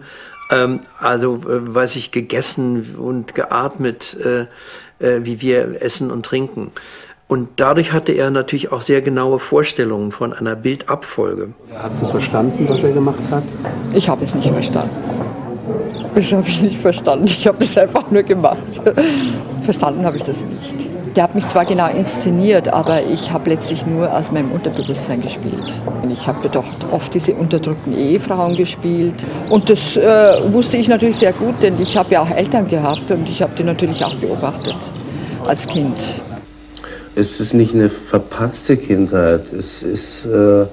S14: Ähm, also, äh, weiß ich, gegessen und geatmet, äh, äh, wie wir essen und trinken. Und dadurch hatte er natürlich auch sehr genaue Vorstellungen von einer Bildabfolge.
S2: Hast du es verstanden, was er gemacht hat?
S3: Ich habe es nicht verstanden. Das habe ich nicht verstanden. Ich habe es einfach nur gemacht. Verstanden habe ich das nicht. Der hat mich zwar genau inszeniert, aber ich habe letztlich nur aus meinem Unterbewusstsein gespielt. Ich habe doch oft diese unterdrückten Ehefrauen gespielt. Und das äh, wusste ich natürlich sehr gut, denn ich habe ja auch Eltern gehabt und ich habe die natürlich auch beobachtet als Kind.
S9: Es ist nicht eine verpatzte Kindheit, es ist äh,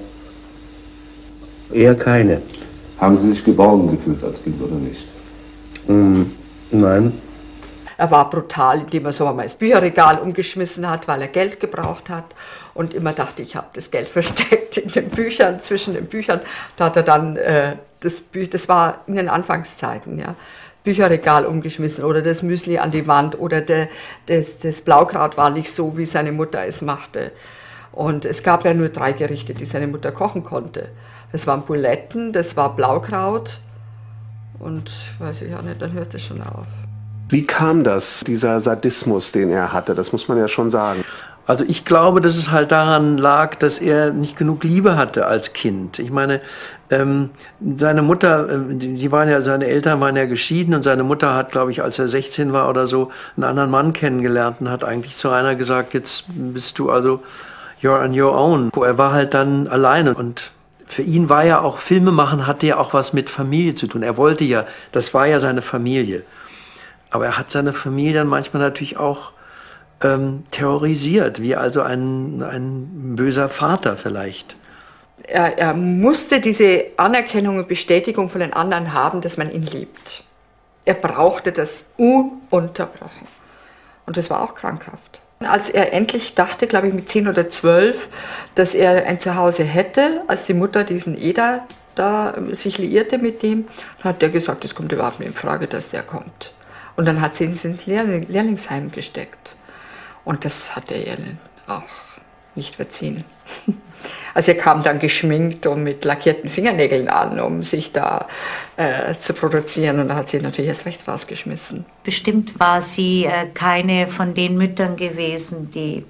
S9: eher keine.
S11: Haben Sie sich geborgen gefühlt als Kind oder nicht?
S9: Mm, nein.
S3: Er war brutal, indem er so einmal das Bücherregal umgeschmissen hat, weil er Geld gebraucht hat. Und immer dachte, ich habe das Geld versteckt in den Büchern, zwischen den Büchern. Da hat er dann, äh, das, Bü das war in den Anfangszeiten, ja, Bücherregal umgeschmissen oder das Müsli an die Wand oder de, das, das Blaukraut war nicht so, wie seine Mutter es machte. Und es gab ja nur drei Gerichte, die seine Mutter kochen konnte. Das waren Buletten, das war Blaukraut und weiß ich auch nicht, dann hört es schon auf.
S2: Wie kam das, dieser Sadismus, den er hatte? Das muss man ja schon sagen.
S14: Also ich glaube, dass es halt daran lag, dass er nicht genug Liebe hatte als Kind. Ich meine, ähm, seine Mutter, äh, die waren ja, seine Eltern waren ja geschieden und seine Mutter hat, glaube ich, als er sechzehn war oder so, einen anderen Mann kennengelernt und hat eigentlich zu Rainer gesagt, jetzt bist du also you're on your own. Er war halt dann alleine und für ihn war ja auch, Filme machen hatte ja auch was mit Familie zu tun. Er wollte ja, das war ja seine Familie. Aber er hat seine Familie dann manchmal natürlich auch ähm, terrorisiert, wie also ein, ein böser Vater vielleicht.
S3: Er, er musste diese Anerkennung und Bestätigung von den anderen haben, dass man ihn liebt. Er brauchte das ununterbrochen. Und das war auch krankhaft. Als er endlich dachte, glaube ich mit zehn oder zwölf, dass er ein Zuhause hätte, als die Mutter diesen Eder da sich liierte mit dem, dann hat der gesagt, es kommt überhaupt nicht in Frage, dass der kommt. Und dann hat sie ihn ins Lehrling Lehrlingsheim gesteckt. Und das hat er ihr auch nicht verziehen. Also er kam dann geschminkt und mit lackierten Fingernägeln an, um sich da äh, zu produzieren. Und da hat sie natürlich erst recht rausgeschmissen.
S7: Bestimmt war sie äh, keine von den Müttern gewesen, die,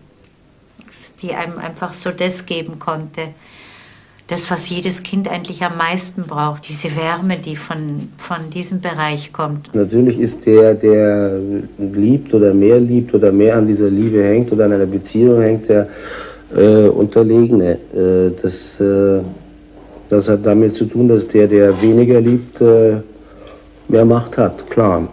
S7: die einem einfach so das geben konnte. Das, was jedes Kind eigentlich am meisten braucht, diese Wärme, die von, von diesem Bereich kommt.
S9: Natürlich ist der, der liebt oder mehr liebt oder mehr an dieser Liebe hängt oder an einer Beziehung hängt, der äh, Unterlegene. Äh, das, äh, das hat damit zu tun, dass der, der weniger liebt, äh, mehr Macht hat, klar.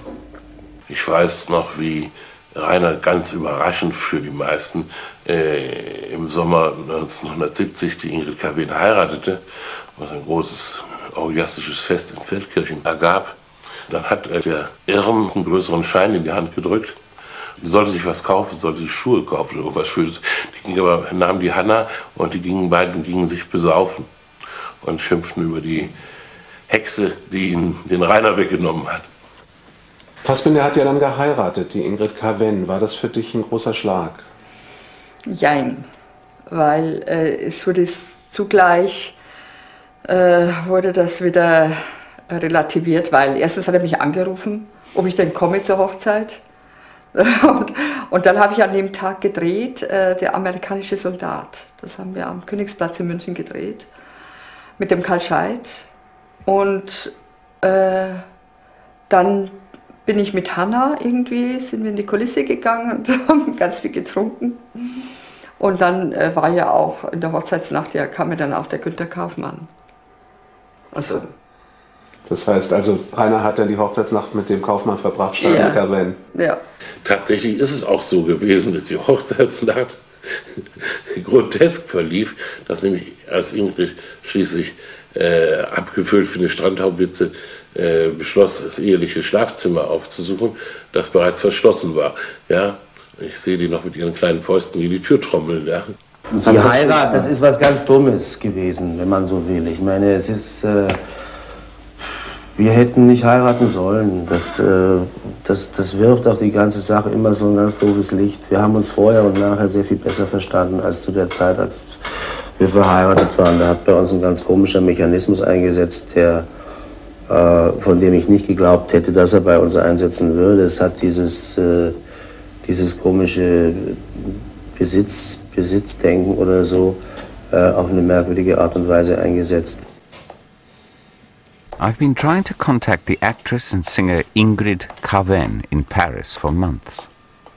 S16: Ich weiß noch, wie Rainer ganz überraschend für die meisten äh, im Sommer neunzehnhundertsiebzig die Ingrid Cavén heiratete, was ein großes orgiastisches Fest in Feldkirchen ergab. Dann hat äh, der Irm einen größeren Schein in die Hand gedrückt. Die sollte sich was kaufen, sollte sich Schuhe kaufen oder was Schönes. Die ging aber, nahm die Hanna und die gingen beiden gingen sich besaufen und schimpften über die Hexe, die ihnen den Rainer weggenommen hat.
S2: Fassbinder hat ja dann geheiratet, die Ingrid Cavén. War das für dich ein großer Schlag?
S3: Jein, weil äh, es wurde zugleich äh, wurde das wieder relativiert, weil erstens hat er mich angerufen, ob ich denn komme zur Hochzeit. und, und dann habe ich an dem Tag gedreht, äh, der amerikanische Soldat. Das haben wir am Königsplatz in München gedreht, mit dem Karl Scheidt. Und äh, dann bin ich mit Hanna irgendwie, sind wir in die Kulisse gegangen und haben ganz viel getrunken. Und dann äh, war ja auch in der Hochzeitsnacht, ja, kam mir dann auch der Günter Kaufmann. Also.
S2: Das heißt also, Rainer hat dann die Hochzeitsnacht mit dem Kaufmann verbracht, statt ja. mit Cavén.
S3: Ja.
S16: Tatsächlich ist es auch so gewesen, dass die Hochzeitsnacht grotesk verlief, dass nämlich als Ingrid schließlich äh, abgefüllt für eine Strandhaubitze äh, beschloss, das eheliche Schlafzimmer aufzusuchen, das bereits verschlossen war. Ja, ich sehe die noch mit ihren kleinen Fäusten gegen die Tür trommeln. Ja.
S9: Die Heirat, das ist was ganz Dummes gewesen, wenn man so will. Ich meine, es ist, äh, wir hätten nicht heiraten sollen. Das, äh, das, das wirft auf die ganze Sache immer so ein ganz doofes Licht. Wir haben uns vorher und nachher sehr viel besser verstanden als zu der Zeit, als wir verheiratet waren. Da hat bei uns ein ganz komischer Mechanismus eingesetzt, der
S19: äh, von dem ich nicht geglaubt hätte, dass er bei uns einsetzen würde. Es hat dieses, äh, dieses komische Besitz, Besitzdenken oder so äh, auf eine merkwürdige Art und Weise eingesetzt.
S1: I've been trying to contact the actress and singer Ingrid Carven in Paris for months.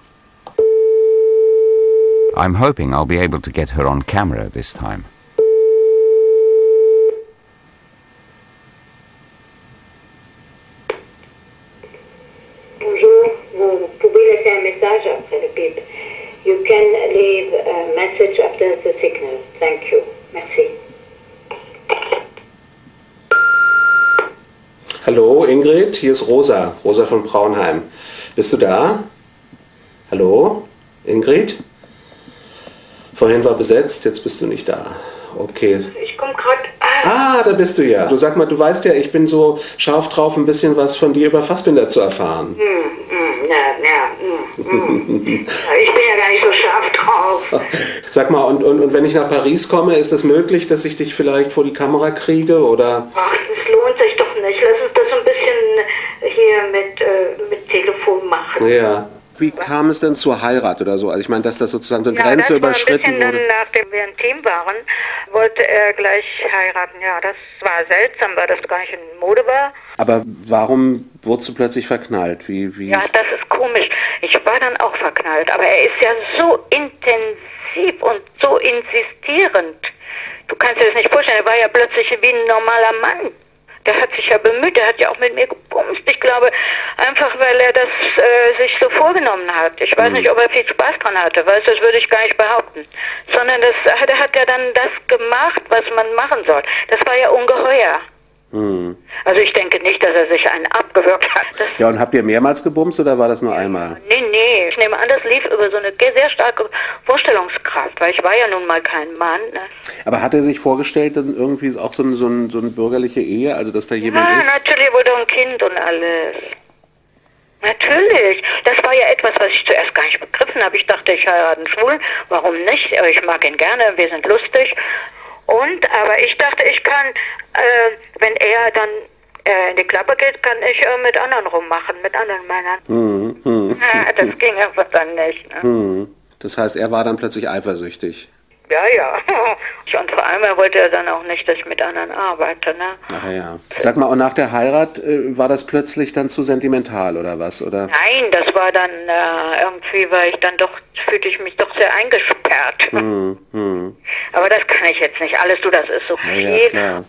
S1: I'm hoping I'll be able to get her on camera this time.
S20: Bonjour, vous pouvez laisser un message après le bip. You can leave a message after the signal. Thank you. Merci.
S2: Hallo Ingrid, hier ist Rosa, Rosa von Braunheim. Bist du da? Hallo, Ingrid? Vorhin war besetzt, jetzt bist du nicht da. Okay.
S20: Ich komme gerade.
S2: Ah, da bist du ja. Du sag mal, du weißt ja, ich bin so scharf drauf, ein bisschen was von dir über Fassbinder zu erfahren.
S20: Hm, hm, na, na, hm, hm. Ich bin ja gar nicht so scharf drauf.
S2: Sag mal, und, und, und wenn ich nach Paris komme, ist es möglich, dass ich dich vielleicht vor die Kamera kriege, oder?
S20: Ach, das lohnt sich doch nicht. Lass uns das so ein bisschen hier mit, äh, mit Telefon machen.
S2: Ja. Wie kam es denn zur Heirat oder so? Also ich meine, dass das sozusagen eine
S20: ja,
S2: Grenze
S20: das war
S2: überschritten
S20: ein bisschen
S2: wurde.
S20: Dann, nachdem wir ein Team waren, wollte er gleich heiraten. Ja, das war seltsam, weil das gar nicht in Mode war.
S2: Aber warum wurdest du plötzlich verknallt? Wie, wie?
S20: Ja, das ist komisch. Ich war dann auch verknallt, aber er ist ja so intensiv und so insistierend. Du kannst dir das nicht vorstellen, er war ja plötzlich wie ein normaler Mann. Der hat sich ja bemüht, der hat ja auch mit mir gebumst. Ich glaube, einfach weil er das äh, sich so vorgenommen hat. Ich weiß mhm. nicht, ob er viel Spaß dran hatte, weißt du, das würde ich gar nicht behaupten. Sondern das, der hat ja dann das gemacht, was man machen soll. Das war ja ungeheuer.
S2: Mhm.
S20: Also ich denke nicht, dass er sich einen abgewürgt hat. Das
S2: ja, und habt ihr mehrmals gebumst oder war das nur einmal?
S20: Nee, nee, ich nehme an, das lief über so eine sehr starke Vorstellungskraft, weil ich war ja nun mal kein Mann. Ne?
S2: Aber hat er sich vorgestellt, dann irgendwie auch so, ein, so, ein, so eine bürgerliche Ehe, also dass da jemand
S20: ja,
S2: ist?
S20: Ja, natürlich wurde ein Kind und alles. Natürlich. Das war ja etwas, was ich zuerst gar nicht begriffen habe. Ich dachte, ich heirate einen Schwulen. Warum nicht? Ich mag ihn gerne, wir sind lustig. Und, aber ich dachte, ich kann, äh, wenn er dann äh, in die Klappe geht, kann ich äh, mit anderen rummachen, mit anderen Männern.
S2: Hm, hm.
S20: Ja, das ging einfach dann nicht. Ne?
S2: Hm. Das heißt, er war dann plötzlich eifersüchtig.
S20: Ja, ja. Und vor allem, er wollte ja dann auch nicht, dass ich mit anderen arbeite. Ne?
S2: Ach ja. Sag mal, und nach der Heirat äh, war das plötzlich dann zu sentimental oder was? Oder?
S20: Nein, das war dann äh, irgendwie, war ich dann doch, fühlte ich mich doch sehr eingesperrt.
S2: Hm, hm.
S20: Aber das kann ich jetzt nicht alles, du, das ist so viel.
S2: Ja, ja, klar.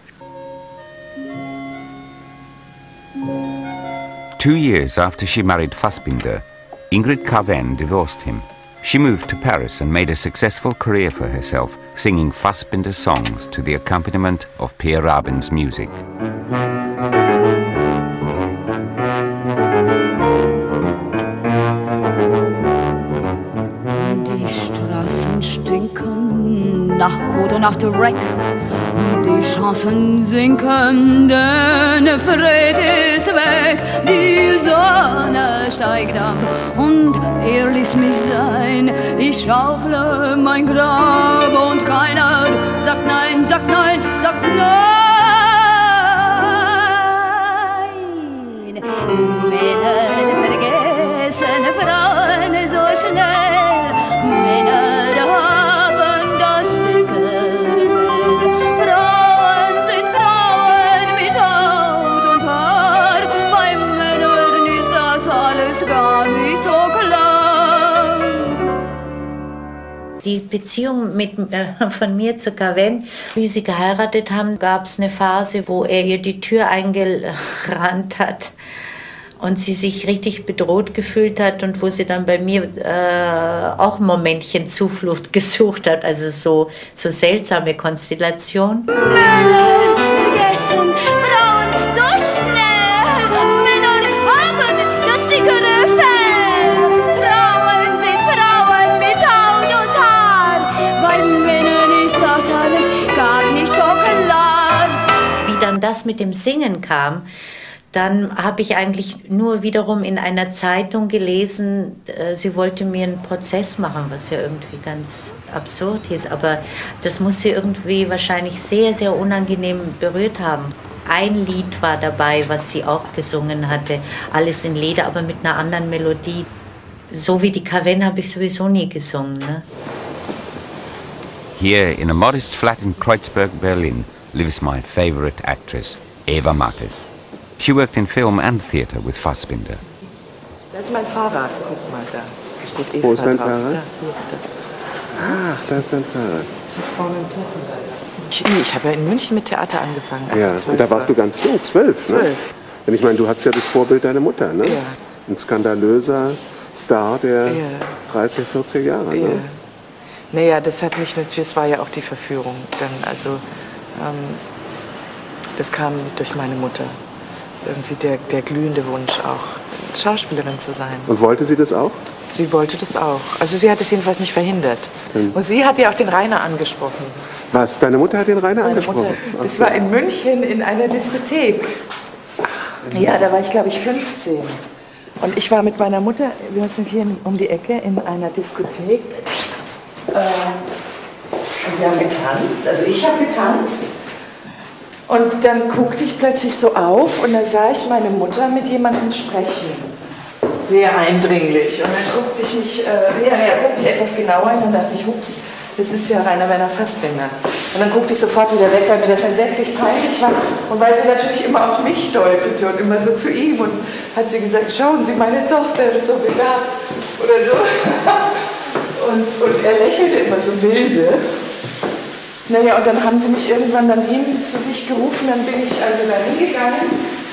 S1: Two years after she married Fassbinder, Ingrid Carven divorced him. She moved to Paris and made a successful career for herself, singing Fassbinder songs to the accompaniment of Pierre Rabin's music.
S21: Die Straßen stinken nach Kot und nach Dreck. Die Chancen sinken, denn Fred ist weg. Die Sonne steigt ab und er ließ mich sein. Ich schaufle mein Grab und keiner sagt nein, sagt nein, sagt nein. Männer vergessen Frauen so schnell. Männer haben das dicke Fell. Frauen sind Frauen mit Haut und Haar. Bei Männern ist das alles gar nicht so klar.
S7: Die Beziehung mit, äh, von mir zu Carven, wie sie geheiratet haben, gab es eine Phase, wo er ihr die Tür eingerannt hat und sie sich richtig bedroht gefühlt hat und wo sie dann bei mir äh, auch ein Momentchen Zuflucht gesucht hat. Also so, so seltsame Konstellation.
S21: Männer vergessen Frauen so schnell. Männer haben das dickere Fell. Frauen sind Frauen mit Haut und Haar. Bei Männern ist das alles gar nicht so klar.
S7: Wie dann das mit dem Singen kam, dann habe ich eigentlich nur wiederum in einer Zeitung gelesen, äh, sie wollte mir einen Prozess machen, was ja irgendwie ganz absurd ist. Aber das muss sie irgendwie wahrscheinlich sehr, sehr unangenehm berührt haben. Ein Lied war dabei, was sie auch gesungen hatte, Alles in Leder, aber mit einer anderen Melodie. So wie die Carven habe ich sowieso nie gesungen. Ne?
S1: Here, in a modest flat in Kreuzberg, Berlin, lives my favorite actress, Eva Mattes. She worked in film and theatre with Fassbinder.
S6: Das ist mein Fahrrad, guck mal da. Da steht Eva
S2: Wo ist dein
S6: drauf.
S2: Fahrrad?
S6: Da, hier, da.
S2: Ah, da ist dein Fahrrad.
S6: Das ist vorne im Plattenlager. Ich, ich habe ja in München mit Theater angefangen. Als
S2: Ja,
S6: ich
S2: und da warst du ganz jung, zwölf.
S6: Zwölf.
S2: Ne? Denn ich meine, du hattest ja das Vorbild deiner Mutter, ne?
S6: Ja.
S2: Ein skandalöser Star der
S6: Ja.
S2: dreißig, vierzig Jahre.
S6: Ja.
S2: Ne?
S6: Naja, das hat mich natürlich, das war ja auch die Verführung. Dann, also, ähm, das kam durch meine Mutter. Irgendwie der, der glühende Wunsch auch, Schauspielerin zu sein.
S2: Und wollte sie das auch?
S6: Sie wollte das auch. Also sie hat es jedenfalls nicht verhindert.
S2: Hm.
S6: Und sie hat ja auch den Rainer angesprochen.
S2: Was, deine Mutter hat den Rainer
S6: Meine
S2: angesprochen?
S6: Mutter, das war in München in einer Diskothek. Ja, da war ich, glaube ich, fünfzehn. Und ich war mit meiner Mutter, wir sind hier um die Ecke in einer Diskothek. Äh, und wir haben getanzt, also ich habe getanzt. Und dann guckte ich plötzlich so auf und da sah ich meine Mutter mit jemandem sprechen. Sehr eindringlich. Und dann guckte ich mich, äh, ja, ja, guckte ich etwas genauer hin und dachte ich, hups, das ist ja Rainer Werner Fassbinder. Und dann guckte ich sofort wieder weg, weil mir das entsetzlich peinlich war. Und weil sie natürlich immer auf mich deutete und immer so zu ihm. Und hat sie gesagt, schauen Sie, meine Tochter ist so begabt. Oder so. Und, und er lächelte immer so wilde. Naja, und dann haben sie mich irgendwann dann hin zu sich gerufen, dann bin ich also da hingegangen.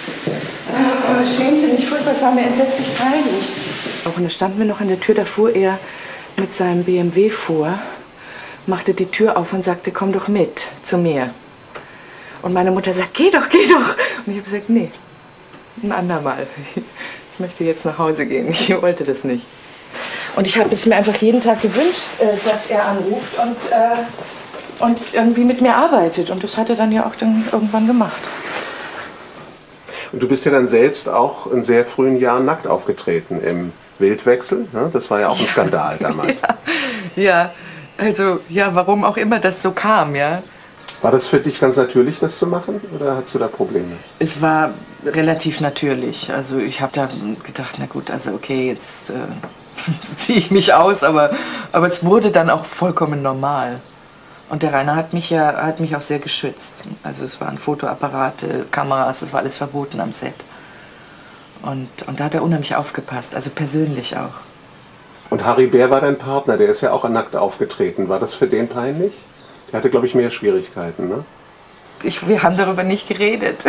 S6: Oh, schämte mich furchtbar, es war mir entsetzlich peinlich. Auch und da standen wir noch an der Tür, da fuhr er mit seinem B M W vor, machte die Tür auf und sagte, komm doch mit zu mir. Und meine Mutter sagt, geh doch, geh doch. Und ich habe gesagt, nee, ein andermal. Ich möchte jetzt nach Hause gehen, ich wollte das nicht. Und ich habe es mir einfach jeden Tag gewünscht, dass er anruft und, äh, und irgendwie mit mir arbeitet. Und das hat er dann ja auch dann irgendwann gemacht.
S2: Und du bist ja dann selbst auch in sehr frühen Jahren nackt aufgetreten im Wildwechsel. Ne? Das war ja auch ein Skandal damals.
S6: Ja, ja, also ja, warum auch immer das so kam, ja.
S2: War das für dich ganz natürlich, das zu machen, oder hattest du da Probleme?
S6: Es war relativ natürlich. Also ich habe da gedacht, na gut, also okay, jetzt äh, ziehe ich mich aus, aber, aber es wurde dann auch vollkommen normal. Und der Rainer hat mich ja hat mich auch sehr geschützt. Also es waren Fotoapparate, Kameras, das war alles verboten am Set. Und, und da hat er unheimlich aufgepasst, also persönlich auch.
S2: Und Harry Bär war dein Partner, der ist ja auch nackt aufgetreten. War das für den peinlich? Der hatte, glaube ich, mehr Schwierigkeiten, ne?
S6: Ich, wir haben darüber nicht geredet.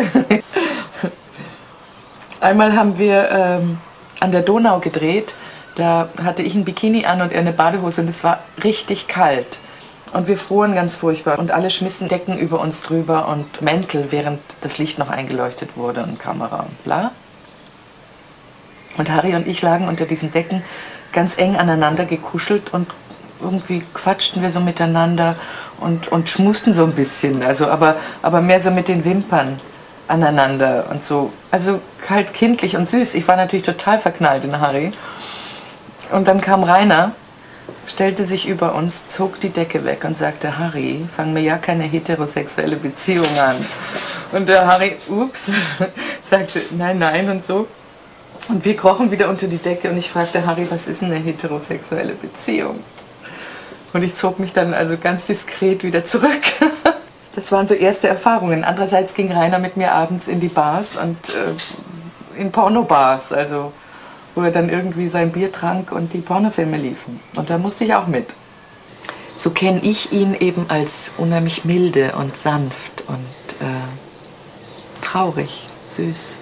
S6: Einmal haben wir ähm, an der Donau gedreht. Da hatte ich ein Bikini an und er eine Badehose und es war richtig kalt. Und wir froren ganz furchtbar und alle schmissen Decken über uns drüber und Mäntel, während das Licht noch eingeleuchtet wurde und Kamera und bla. Und Harry und ich lagen unter diesen Decken ganz eng aneinander gekuschelt und irgendwie quatschten wir so miteinander und, und schmusten so ein bisschen, also aber, aber mehr so mit den Wimpern aneinander und so. Also halt kindlich und süß. Ich war natürlich total verknallt in Harry. Und dann kam Rainer, stellte sich über uns, zog die Decke weg und sagte, Harry, fang mir ja keine heterosexuelle Beziehung an. Und der Harry, ups, sagte, nein, nein und so. Und wir krochen wieder unter die Decke und ich fragte Harry, was ist eine heterosexuelle Beziehung? Und ich zog mich dann also ganz diskret wieder zurück. Das waren so erste Erfahrungen. Andererseits ging Rainer mit mir abends in die Bars und äh, in Pornobars, also wo er dann irgendwie sein Bier trank und die Pornofilme liefen. Und da musste ich auch mit. So kenne ich ihn eben als unheimlich milde und sanft und äh, traurig, süß.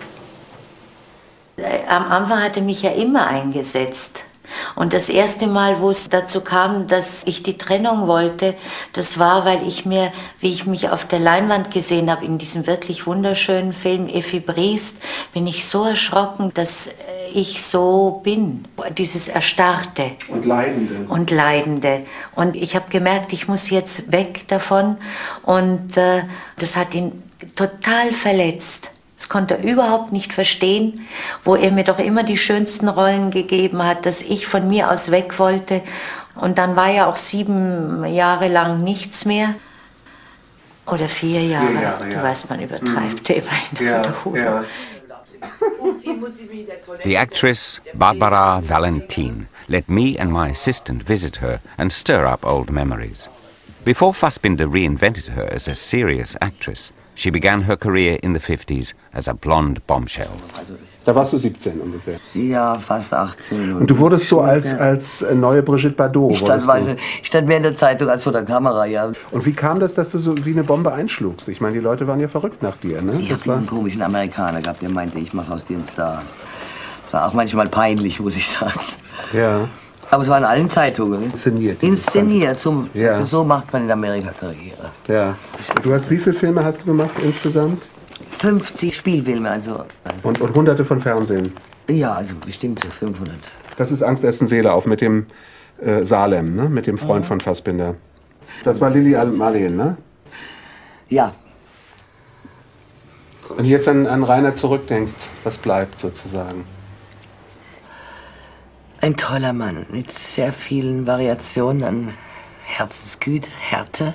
S7: Am Anfang hat er mich ja immer eingesetzt. Und das erste Mal, wo es dazu kam, dass ich die Trennung wollte, das war, weil ich mir, wie ich mich auf der Leinwand gesehen habe, in diesem wirklich wunderschönen Film Effi Briest, bin ich so erschrocken, dass ich so bin. Dieses Erstarrte.
S2: Und Leidende.
S7: Und Leidende. Und ich habe gemerkt, ich muss jetzt weg davon. Und äh, das hat ihn total verletzt. Das konnte er überhaupt nicht verstehen, wo er mir doch immer die schönsten Rollen gegeben hat, dass ich von mir aus weg wollte. Und dann war ja auch sieben Jahre lang nichts mehr. Oder vier Jahre.
S2: Vier Jahre, ja.
S7: Du weißt, man übertreibt mhm. immer in der
S2: ja,
S7: Wiederholung.
S2: Ja.
S1: The actress Barbara Valentin let me and my assistant visit her and stir up old memories. Before Fassbinder reinvented her as a serious actress, she began her career in the fifties as a blonde bombshell.
S2: Da warst du siebzehn ungefähr.
S4: Ja, fast achtzehn.
S2: Und du wurdest so als, als neue Brigitte Bardot.
S4: Ich stand, weiß, ich stand mehr in der Zeitung als vor der Kamera, ja.
S2: Und wie kam das, dass du so wie eine Bombe einschlugst? Ich meine, die Leute waren ja verrückt nach dir, ne?
S4: Ich habe diesen komischen Amerikaner gehabt, der meinte, ich mache aus dir einen Star. Das war auch manchmal peinlich, muss ich sagen.
S2: Ja.
S4: Aber es war in allen Zeitungen.
S2: Inszeniert.
S4: Inszeniert. Zum,
S2: ja.
S4: So macht man in Amerika Karriere.
S2: Ja. Du hast, wie viele Filme hast du gemacht insgesamt?
S4: fünfzig Spielfilme, also.
S2: Und, und hunderte von Fernsehen?
S4: Ja, also bestimmt so fünfhundert.
S2: Das ist Angst, Essen, Seele auf mit dem äh, Salem, ne? Mit dem Freund mhm. von Fassbinder. Das war Lili Marleen, ne?
S4: Ja.
S2: Wenn du jetzt an, an Rainer zurückdenkst, was bleibt sozusagen?
S4: Ein toller Mann mit sehr vielen Variationen an Herzensgüte, Härte.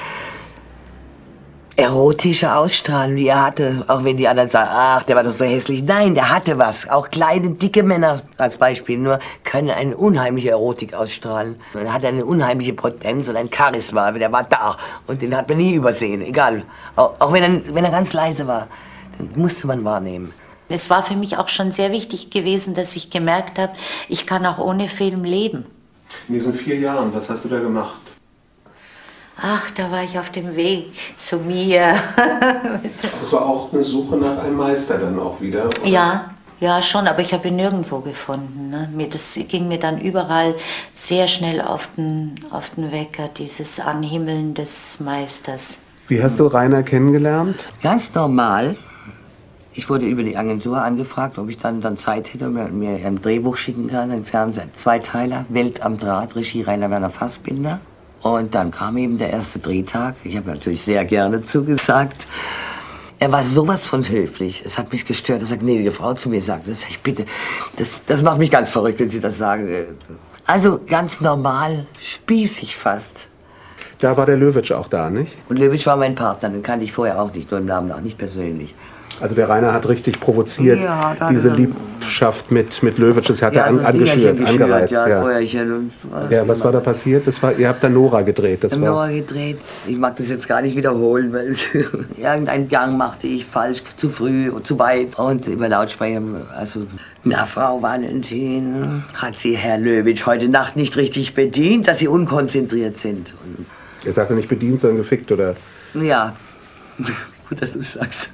S4: Erotische Ausstrahlung, die er hatte, auch wenn die anderen sagen, ach, der war doch so hässlich. Nein, der hatte was. Auch kleine, dicke Männer als Beispiel nur können eine unheimliche Erotik ausstrahlen. Er hatte eine unheimliche Potenz und ein Charisma, der war da und den hat man nie übersehen, egal. Auch, auch wenn, er, wenn er ganz leise war, den musste man wahrnehmen.
S7: Es war für mich auch schon sehr wichtig gewesen, dass ich gemerkt habe, ich kann auch ohne Film leben.
S2: In diesen vier Jahren, was hast du da gemacht?
S7: Ach, da war ich auf dem Weg zu mir.
S2: Das war auch eine Suche nach einem Meister dann auch wieder, oder?
S7: Ja, ja schon, aber ich habe ihn nirgendwo gefunden. Ne? Das ging mir dann überall sehr schnell auf den, auf den Wecker, dieses Anhimmeln des Meisters.
S2: Wie hast du Rainer kennengelernt?
S4: Ganz normal. Ich wurde über die Agentur angefragt, ob ich dann, dann Zeit hätte und mir ein Drehbuch schicken kann, ein Fernseher, Zweiteiler, Welt am Draht, Regie Rainer Werner Fassbinder. Und dann kam eben der erste Drehtag. Ich habe natürlich sehr gerne zugesagt. Er war sowas von höflich. Es hat mich gestört, dass eine gnädige Frau zu mir sagte. Das sag ich, bitte, das, das macht mich ganz verrückt, wenn Sie das sagen. Also ganz normal, spießig fast.
S2: Da war der Löwitsch auch da, nicht?
S4: Und Löwitsch war mein Partner, den kannte ich vorher auch nicht, nur im Namen nach, nicht persönlich.
S2: Also der Rainer hat richtig provoziert, ja, diese Liebschaft mit, mit Löwitsch. Das hat ja, er an, so angeschürt, angereizt. Ja,
S4: ja. Und,
S2: ja, was war da passiert? Das war, ihr habt da Nora gedreht. Das war
S4: Nora gedreht. Ich mag das jetzt gar nicht wiederholen, weil irgendeinen Gang machte ich falsch, zu früh und zu weit. Und über Lautsprecher, also, na Frau Valentin, hat Sie Herr Löwitsch heute Nacht nicht richtig bedient, dass Sie unkonzentriert sind. Und
S2: er sagte nicht bedient, sondern gefickt, oder?
S4: Ja, gut, dass du es sagst.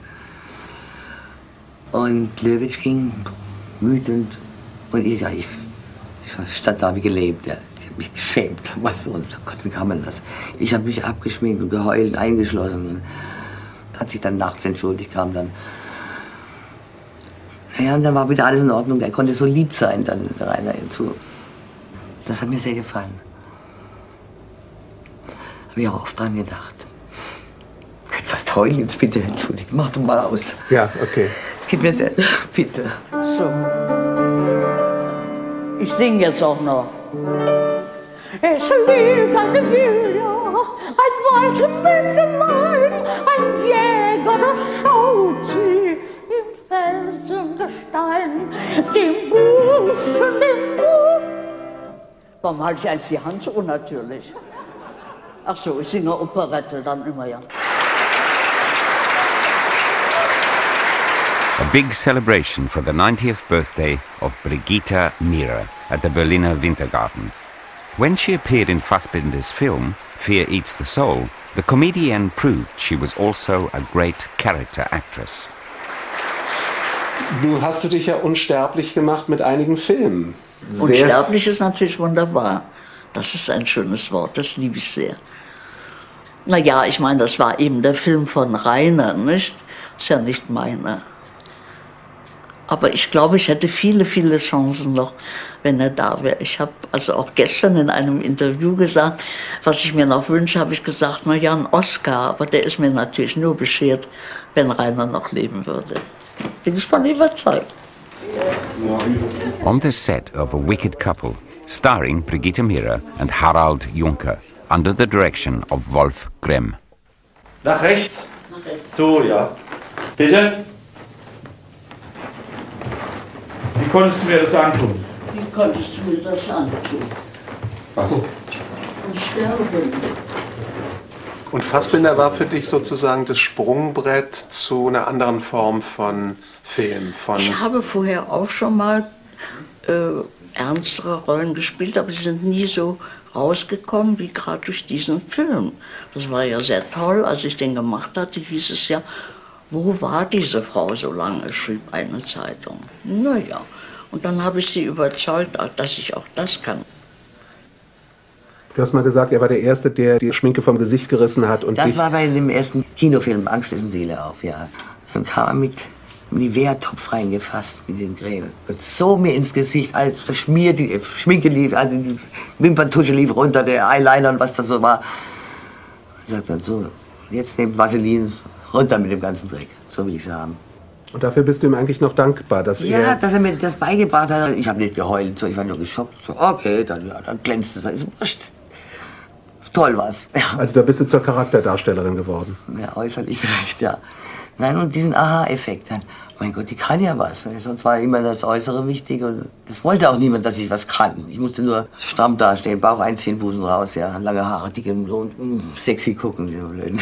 S4: Und Löwitsch ging wütend und ich, ja, ich, ich stand da wie gelebt. Ja. Ich habe mich geschämt. Was so? Oh Gott, wie kann man das? Ich habe mich abgeschminkt und geheult, eingeschlossen. Hat sich dann nachts entschuldigt, kam dann. Ja, und dann war wieder alles in Ordnung. Er konnte so lieb sein, dann Rainer hinzu. Das hat mir sehr gefallen. Habe ich auch oft dran gedacht. Ich könnte fast heulen jetzt, bitte, entschuldigt. Mach doch mal aus.
S2: Ja, okay.
S4: Es geht mir sehr, bitte.
S22: So. Ich singe jetzt auch noch. Es liegt eine Wilde, ein Waldmündelein, ein Jäger, der schaut sie im Felsengestein, dem Buschen, den Buch. Warum halte ich eigentlich die Hand so unnatürlich? Ach so, ich singe Operette dann immer, ja.
S1: A big celebration for the ninetieth birthday of Brigitte Mira at the Berliner Wintergarten. When she appeared in Fassbinder's film, Fear Eats the Soul, the comedienne proved she was also a great character actress.
S2: Nun hast du dich ja unsterblich gemacht mit einigen Filmen.
S22: Sehr unsterblich ist natürlich wunderbar. Das ist ein schönes Wort, das liebe ich sehr. Na ja, ich meine, das war eben der Film von Rainer, nicht? Ist ja nicht meiner. Aber ich glaube, ich hätte viele, viele Chancen noch, wenn er da wäre. Ich habe also auch gestern in einem Interview gesagt, was ich mir noch wünsche, habe ich gesagt, na ja, ein Oscar, aber der ist mir natürlich nur beschert, wenn Rainer noch leben würde. Bin ich von überzeugt.
S1: On the set of A Wicked Couple, starring Brigitte Mira and Harald Juncker, under the direction of Wolf Grimm.
S8: Nach rechts?
S22: Nach rechts.
S8: So, ja. Bitte? Wie konntest du mir das antun?
S22: Wie konntest du mir das antun?
S8: Ach so.
S22: Und sterben.
S2: Und Fassbinder war für dich sozusagen das Sprungbrett zu einer anderen Form von Film. Von
S22: Ich habe vorher auch schon mal äh, ernstere Rollen gespielt, aber sie sind nie so rausgekommen wie gerade durch diesen Film. Das war ja sehr toll, als ich den gemacht hatte, hieß es ja, wo war diese Frau so lange, schrieb eine Zeitung. Naja, und dann habe ich sie überzeugt, dass ich auch das kann.
S2: Du hast mal gesagt, er war der Erste, der die Schminke vom Gesicht gerissen hat. Und
S4: Das
S2: dich
S4: war bei dem ersten Kinofilm Angst ist eine Seele auf, ja. Dann kam er mit Nivea-Topf reingefasst mit den Gräben. Und so mir ins Gesicht, als verschmiert, die Schminke lief, also die Wimperntusche lief runter, der Eyeliner und was das so war. Und sagt dann so, jetzt nehmt Vaseline runter mit dem ganzen Dreck. So will ich es haben.
S2: Und dafür bist du ihm eigentlich noch dankbar, dass
S4: Ja,
S2: er...
S4: dass er mir das beigebracht hat. Ich habe nicht geheult, so, ich war nur geschockt. So, okay, dann, ja, dann glänzt es, ist wurscht. Toll war's. Ja.
S2: Also da bist du zur Charakterdarstellerin geworden.
S4: Ja, äußerlich vielleicht, ja. Nein, und diesen Aha-Effekt dann. Mein Gott, die kann ja was. Sonst war immer das Äußere wichtig. Und es wollte auch niemand, dass ich was kann. Ich musste nur stramm dastehen, Bauch einziehen, Busen raus, ja. Lange Haare, dicke und mm, sexy gucken.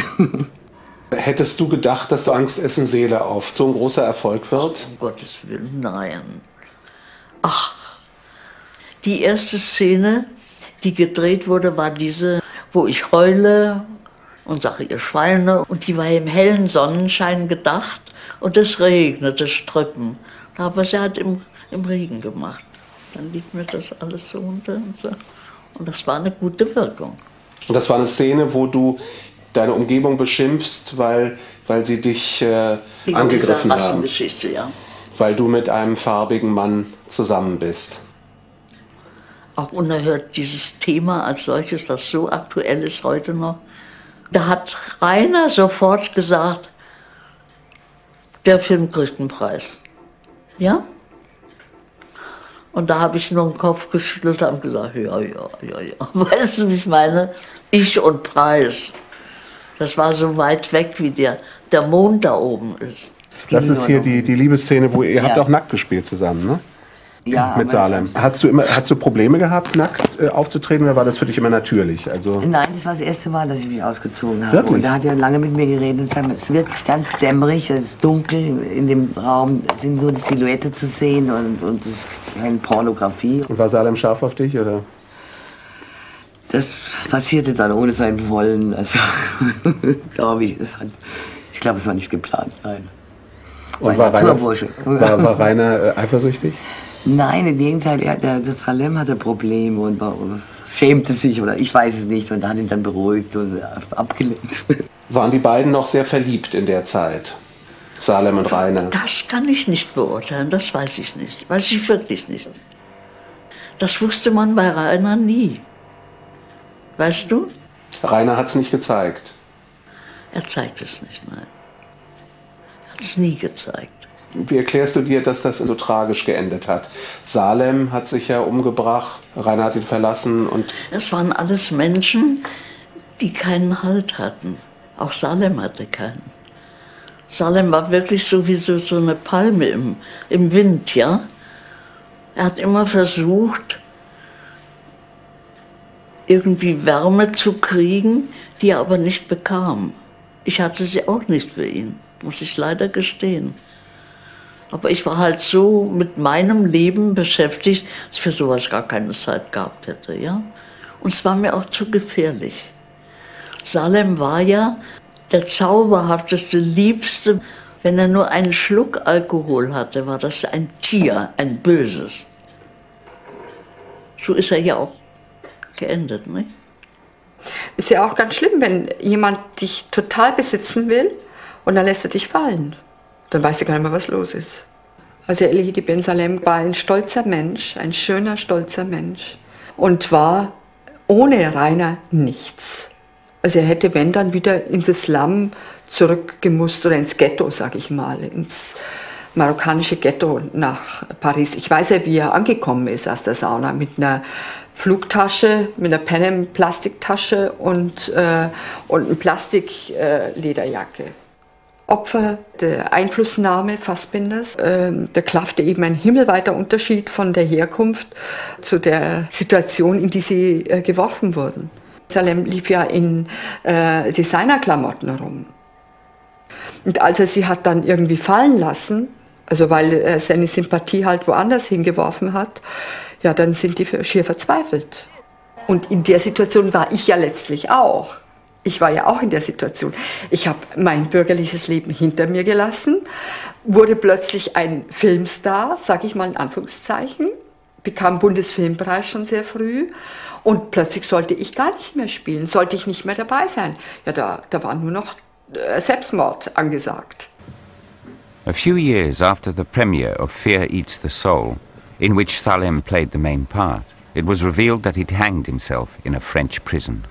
S2: Hättest du gedacht, dass du Angst essen Seele auf so ein großer Erfolg wird?
S22: Um Gottes Willen, nein. Ach, die erste Szene, die gedreht wurde, war diese, wo ich heule und sage, ihr Schweine. Und die war im hellen Sonnenschein gedacht und es regnete, Ströppen. Aber sie hat im, im Regen gemacht. Dann lief mir das alles so runter und so. Und das war eine gute Wirkung.
S2: Und das war eine Szene, wo du deine Umgebung beschimpfst, weil, weil sie dich äh, angegriffen haben.
S22: Rassengeschichte, ja.
S2: Weil du mit einem farbigen Mann zusammen bist.
S22: Auch unerhört dieses Thema als solches, das so aktuell ist heute noch. Da hat Rainer sofort gesagt, der Film kriegt einen Preis. Ja? Und da habe ich nur den Kopf geschüttelt und gesagt, ja, ja, ja, ja. Weißt du, wie ich meine? Ich und Preis. Das war so weit weg, wie der, der Mond da oben ist.
S2: Das ist hier die, die Liebesszene, wo ihr
S22: Ja.
S2: habt auch nackt gespielt zusammen, ne?
S4: Ja,
S2: mit Salem. Hast du immer, hast du Probleme gehabt, nackt äh, aufzutreten, oder war das für dich immer natürlich? Also
S4: Nein, das war das erste Mal, dass ich mich ausgezogen habe.
S2: Wirklich?
S4: Und da hat er lange mit mir geredet und gesagt, es wird ganz dämmerig, es ist dunkel in dem Raum, es sind nur die Silhouette zu sehen und, und es ist keine Pornografie.
S2: Und war Salem scharf auf dich, oder?
S4: Das passierte dann ohne sein Wollen, also glaube ich, es hat, ich glaube, es war nicht geplant, nein.
S2: Und
S4: Ein
S2: war Rainer,
S4: Naturbursche.
S2: war, war Rainer äh, eifersüchtig?
S4: Nein, im Gegenteil, er, der, der Salem hatte Probleme und war, schämte sich oder ich weiß es nicht und hat ihn dann beruhigt und äh, abgelehnt.
S2: Waren die beiden noch sehr verliebt in der Zeit? Salem und Rainer?
S22: Das kann ich nicht beurteilen, das weiß ich nicht. Weiß ich wirklich nicht. Das wusste man bei Rainer nie. Weißt du?
S2: Rainer hat es nicht gezeigt.
S22: Er zeigt es nicht, nein. Er hat es nie gezeigt.
S2: Wie erklärst du dir, dass das so tragisch geendet hat? Salem hat sich ja umgebracht, Rainer hat ihn verlassen und...
S22: Es waren alles Menschen, die keinen Halt hatten. Auch Salem hatte keinen. Salem war wirklich so wie so, so eine Palme im, im Wind, ja. Er hat immer versucht, irgendwie Wärme zu kriegen, die er aber nicht bekam. Ich hatte sie auch nicht für ihn, muss ich leider gestehen. Aber ich war halt so mit meinem Leben beschäftigt, dass ich für sowas gar keine Zeit gehabt hätte, ja. Und es war mir auch zu gefährlich. Salem war ja der zauberhafteste, liebste. Wenn er nur einen Schluck Alkohol hatte, war das ein Tier, ein Böses. So ist er ja auch geendet, nicht?
S3: Ist ja auch ganz schlimm, wenn jemand dich total besitzen will und dann lässt er dich fallen. Dann weißt du gar nicht mehr, was los ist. Also Elihidi Ben Salem war ein stolzer Mensch, ein schöner, stolzer Mensch und war ohne Rainer nichts. Also er hätte, wenn, dann wieder in das Slum zurückgemusst oder ins Ghetto, sage ich mal, ins marokkanische Ghetto nach Paris. Ich weiß ja, wie er angekommen ist aus der Sauna mit einer Flugtasche mit einer Panem-Plastiktasche und, äh, und eine Plastiklederjacke. Äh, Opfer der Einflussnahme Fassbinders. Äh, da klaffte eben ein himmelweiter Unterschied von der Herkunft zu der Situation, in die sie äh, geworfen wurden. Salem lief ja in äh, Designerklamotten rum. Und als er sie hat dann irgendwie fallen lassen, also weil er seine Sympathie halt woanders hingeworfen hat, ja, dann sind die schier verzweifelt. Und in der Situation war ich ja letztlich auch. Ich war ja auch in der Situation. Ich habe mein bürgerliches Leben hinter mir gelassen, wurde plötzlich ein Filmstar, sage ich mal in Anführungszeichen, bekam Bundesfilmpreis schon sehr früh und plötzlich sollte ich gar nicht mehr spielen, sollte ich nicht mehr dabei sein. Ja, da, da war nur noch äh, Selbstmord angesagt.
S1: A few years after the premiere of Fear Eats the Soul, in which Salem played the main part, it was revealed that he'd hanged himself in a French prison.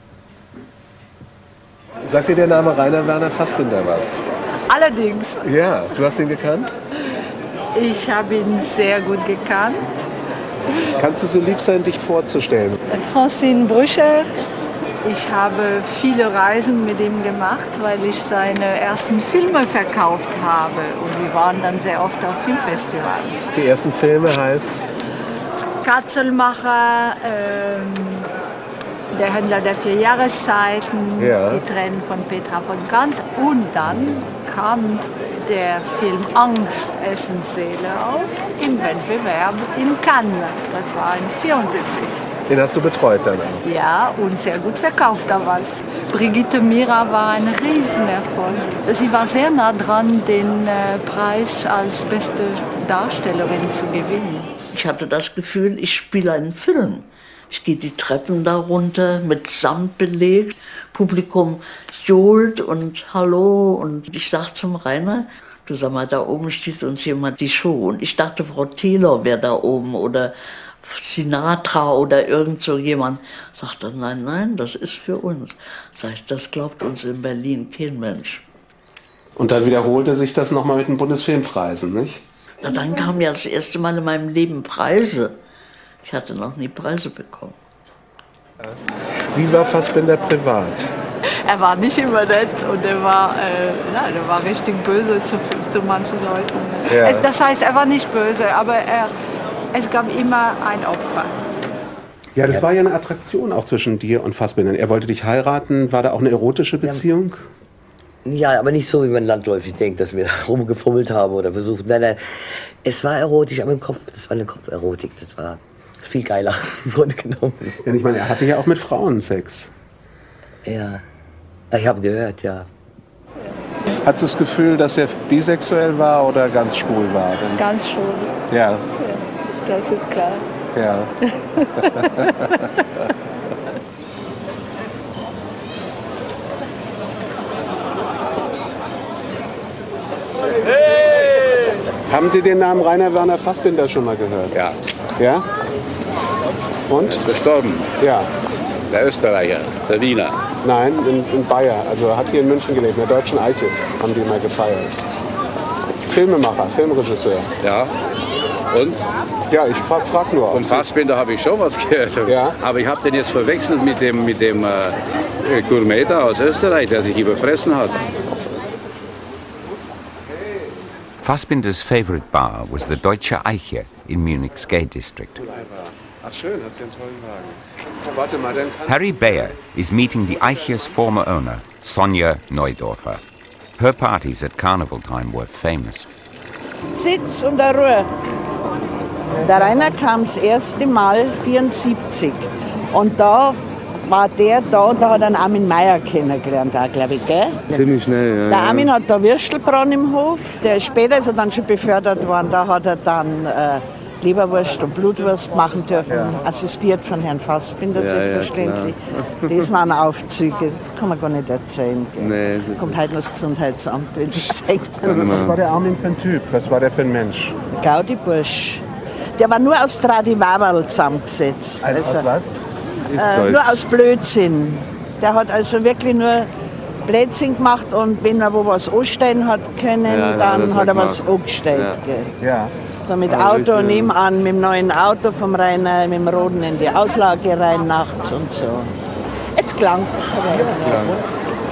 S2: Sagt dir der Name Rainer Werner Fassbinder was?
S10: Allerdings.
S2: Ja, du hast ihn gekannt?
S10: Ich habe ihn sehr gut gekannt.
S2: Kannst du so lieb sein, dich vorzustellen?
S10: Francine Brücher. Ich habe viele Reisen mit ihm gemacht, weil ich seine ersten Filme verkauft habe. Und wir waren dann sehr oft auf Filmfestivals.
S2: Die ersten Filme heißt?
S10: Katzelmacher, ähm, Der Händler der vier Jahreszeiten,
S2: ja.
S10: Die Tränen von Petra von Kant. Und dann kam der Film Angst, Essen, Seele auf im Wettbewerb in Cannes. Das war in neunzehnhundertvierundsiebzig.
S2: Den hast du betreut dann auch?
S10: Ja, und sehr gut verkauft damals. Brigitte Mira war ein Riesenerfolg. Sie war sehr nah dran, den äh, Preis als beste Darstellerin zu gewinnen.
S22: Ich hatte das Gefühl, ich spiele einen Film. Ich gehe die Treppen da runter, mit Samt belegt. Publikum johlt und Hallo. Und ich sage zum Rainer, du sag mal, da oben steht uns jemand die Show. Und ich dachte, Frau Taylor wäre da oben oder Sinatra oder irgend so jemand. Sagt er, nein, nein, das ist für uns. Sag ich, das glaubt uns in Berlin kein Mensch.
S2: Und dann wiederholte sich das nochmal mit den Bundesfilmpreisen, nicht?
S22: Na, dann kamen ja das erste Mal in meinem Leben Preise. Ich hatte noch nie Preise bekommen.
S2: Wie war Fassbinder privat?
S10: Er war nicht immer nett und er war, äh, nein, er war richtig böse zu, zu manchen Leuten.
S2: Ja.
S10: Es, das heißt, er war nicht böse, aber er, es gab immer ein Opfer.
S2: Ja, das war ja eine Attraktion auch zwischen dir und Fassbinder. Er wollte dich heiraten. War da auch eine erotische Beziehung?
S4: Ja, aber nicht so, wie man landläufig denkt, dass wir rumgefummelt haben oder versucht. Nein, nein, es war erotisch, aber im Kopf, das war eine Kopferotik, das war viel geiler im Grunde genommen.
S2: Ja, ich meine, er hatte ja auch mit Frauen Sex.
S4: Ja, ich habe gehört, ja.
S2: Hattest du das Gefühl, dass er bisexuell war oder ganz schwul war?
S10: Ganz schwul.
S2: Ja.
S10: Ja, das ist klar.
S2: Ja. Hey! Haben Sie den Namen Rainer Werner Fassbinder schon mal gehört?
S12: Ja.
S2: Ja? Und?
S12: Gestorben.
S2: Ja.
S12: Der Österreicher, der Wiener.
S2: Nein, in, in Bayer. Also hat hier in München gelebt, in der Deutschen Eiche haben die mal gefeiert. Filmemacher, Filmregisseur.
S12: Ja. Und?
S2: Ja, ich frag, frag nur.
S12: Vom Fassbinder habe ich schon was gehört.
S2: Ja.
S12: Aber ich habe den jetzt verwechselt mit dem, mit dem äh, Gourmet da aus Österreich, der sich überfressen hat.
S1: Fassbinder's favorite bar was the Deutsche Eiche in Munich's gay district.
S2: Ach schön, hast du einen tollen Wagen. Warte mal, dann kannst
S1: Harry Bayer is meeting the Eiche's former owner, Sonja Neudorfer. Her parties at carnival time were famous.
S23: Sitz und der Ruhe. Der Rainer kam das erste Mal vierundsiebzig und da war der da, da hat er einen Armin Meier kennengelernt, glaube ich, gell?
S11: Ziemlich schnell, ja.
S23: Der Armin hat da Würstelbrann im Hof. Der, später ist er dann schon befördert worden, da hat er dann äh, Leberwurst und Blutwurst machen dürfen, ja. Assistiert von Herrn Fassbinder, ja, selbstverständlich. Ja, das waren Aufzüge, das kann man gar nicht erzählen. Gell? Nee, das kommt halt noch das Gesundheitsamt, wenn ich sage.
S2: Was war der Armin für ein Typ? Was war der für ein Mensch?
S23: Gaudi-Bursch. Der war nur aus Stradivaral zusammengesetzt.
S2: Also, also aus was?
S23: Äh, nur aus Blödsinn. Der hat also wirklich nur Blödsinn gemacht und wenn er wo was anstellen hat können, ja, dann hat er was angestellt.
S2: Ja. Ja.
S23: So mit
S11: Ah,
S23: Auto
S11: richtig.
S23: nebenan, mit dem neuen Auto vom Rainer, mit dem Roden in die Auslage rein nachts und so. Jetzt klangt's. Jetzt hat er jetzt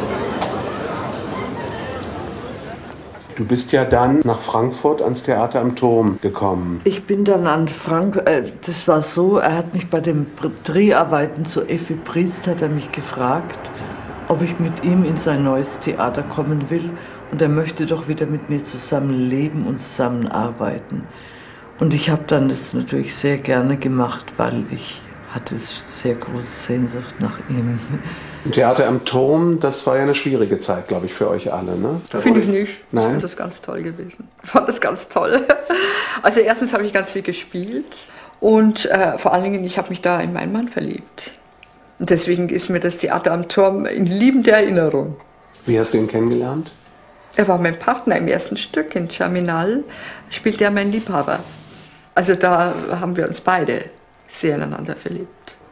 S2: Du bist ja dann nach Frankfurt ans Theater am Turm gekommen.
S6: Ich bin dann an Frank, äh, das war so, er hat mich bei den Dreharbeiten zu Effi Priest, hat er mich gefragt, ob ich mit ihm in sein neues Theater kommen will. Und er möchte doch wieder mit mir zusammen leben und zusammenarbeiten. Und ich habe dann das natürlich sehr gerne gemacht, weil ich hatte sehr große Sehnsucht nach ihm.
S2: Im Theater am Turm, das war ja eine schwierige Zeit, glaube ich, für euch alle, ne?
S3: Finde ich nicht.
S2: Nein?
S3: Ich fand das ganz toll gewesen. Ich fand das ganz toll. Also erstens habe ich ganz viel gespielt und äh, vor allen Dingen, ich habe mich da in meinen Mann verliebt. Und deswegen ist mir das Theater am Turm in liebender Erinnerung.
S2: Wie hast du ihn kennengelernt?
S3: Er war mein Partner im ersten Stück, in Germinal spielte er mein Liebhaber. Also da haben wir uns beide sehr ineinander verliebt.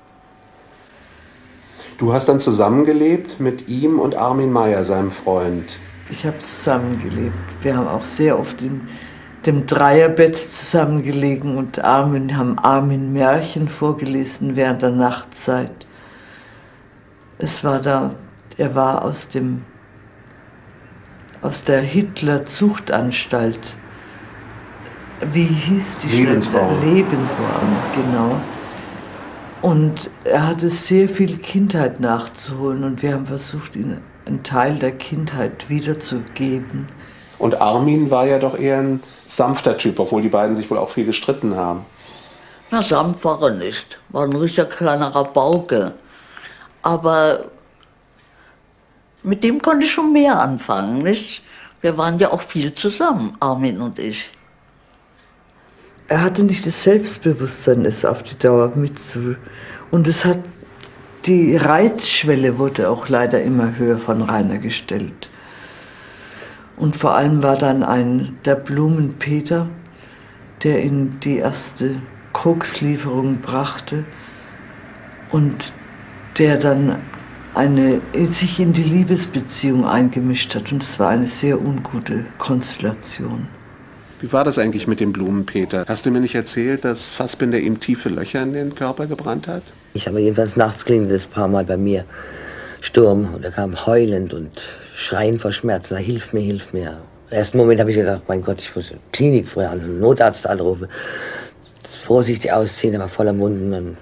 S2: Du hast dann zusammengelebt mit ihm und Armin Meier, seinem Freund.
S6: Ich habe zusammengelebt. Wir haben auch sehr oft in dem Dreierbett zusammengelegen und Armin, haben Armin Märchen vorgelesen während der Nachtzeit. Es war da, er war aus dem, aus der Hitler-Zuchtanstalt. Wie hieß die
S2: Lebensborn.
S6: Stadt? Lebensborn, genau. Und er hatte sehr viel Kindheit nachzuholen und wir haben versucht, ihm einen Teil der Kindheit wiederzugeben.
S2: Und Armin war ja doch eher ein sanfter Typ, obwohl die beiden sich wohl auch viel gestritten haben.
S22: Na, sanft war er nicht. War ein riesiger kleinerer Bauke. Aber mit dem konnte ich schon mehr anfangen, nicht? Wir waren ja auch viel zusammen, Armin und ich.
S6: Er hatte nicht das Selbstbewusstsein, es auf die Dauer mitzu. Und es hat, die Reizschwelle wurde auch leider immer höher von Rainer gestellt. Und vor allem war dann ein, der Blumenpeter, der ihn die erste Kokslieferung brachte und der dann eine, sich in die Liebesbeziehung eingemischt hat. Und es war eine sehr ungute Konstellation.
S2: Wie war das eigentlich mit dem Blumenpeter? Hast du mir nicht erzählt, dass Fassbinder ihm tiefe Löcher in den Körper gebrannt hat?
S4: Ich habe jedenfalls nachts klingelt es ein paar Mal bei mir. Sturm. Und er kam heulend und schreiend vor Schmerzen. Hilf mir, hilf mir. Im ersten Moment habe ich gedacht, mein Gott, ich muss Klinik früher an, einen Notarzt anrufen. Vorsichtig ausziehen, aber voller Wunden. Und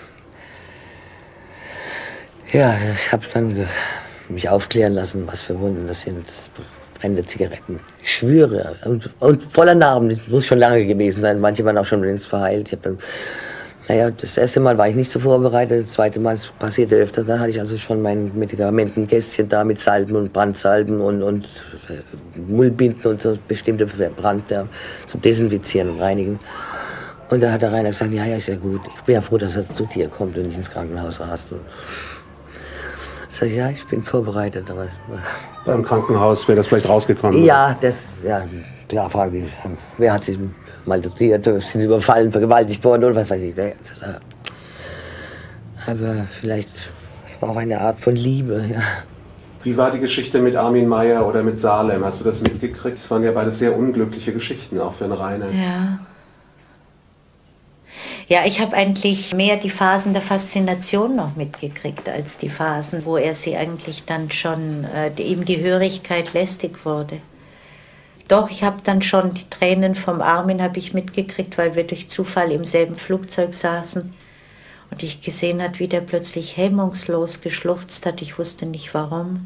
S4: ja, ich habe dann mich aufklären lassen, was für Wunden das sind. Brennende Zigaretten. Ich schwöre. Und, und voller Narben. Das muss schon lange gewesen sein. Manche waren auch schon längst verheilt. Ich hab dann, naja, das erste Mal war ich nicht so vorbereitet. Das zweite Mal, es passierte öfters. Dann hatte ich also schon mein Medikamentenkästchen da mit Salben und Brandsalben und, und äh, Mullbinden und so bestimmte Brand da, zum Desinfizieren und Reinigen. Und da hat der Rainer gesagt, ja, ja, ist ja gut. Ich bin ja froh, dass er zu dir kommt und nicht ins Krankenhaus rast. Und sag ich, ja, ich bin vorbereitet. Aber
S2: beim Krankenhaus wäre das vielleicht rausgekommen?
S4: Ja, das, ja, klar, frage ich, wer hat sich malträtiert, sind sie überfallen, vergewaltigt worden oder was weiß ich. Aber vielleicht, es war auch eine Art von Liebe, ja.
S2: Wie war die Geschichte mit Armin Meier oder mit Salem? Hast du das mitgekriegt? Es waren ja beide sehr unglückliche Geschichten, auch für den Rainer.
S7: Ja. Ja, ich habe eigentlich mehr die Phasen der Faszination noch mitgekriegt, als die Phasen, wo er sie eigentlich dann schon, äh, ihm die Hörigkeit lästig wurde. Doch, ich habe dann schon die Tränen vom Armin habe ich mitgekriegt, weil wir durch Zufall im selben Flugzeug saßen und ich gesehen habe, wie der plötzlich hemmungslos geschluchzt hat. Ich wusste nicht warum.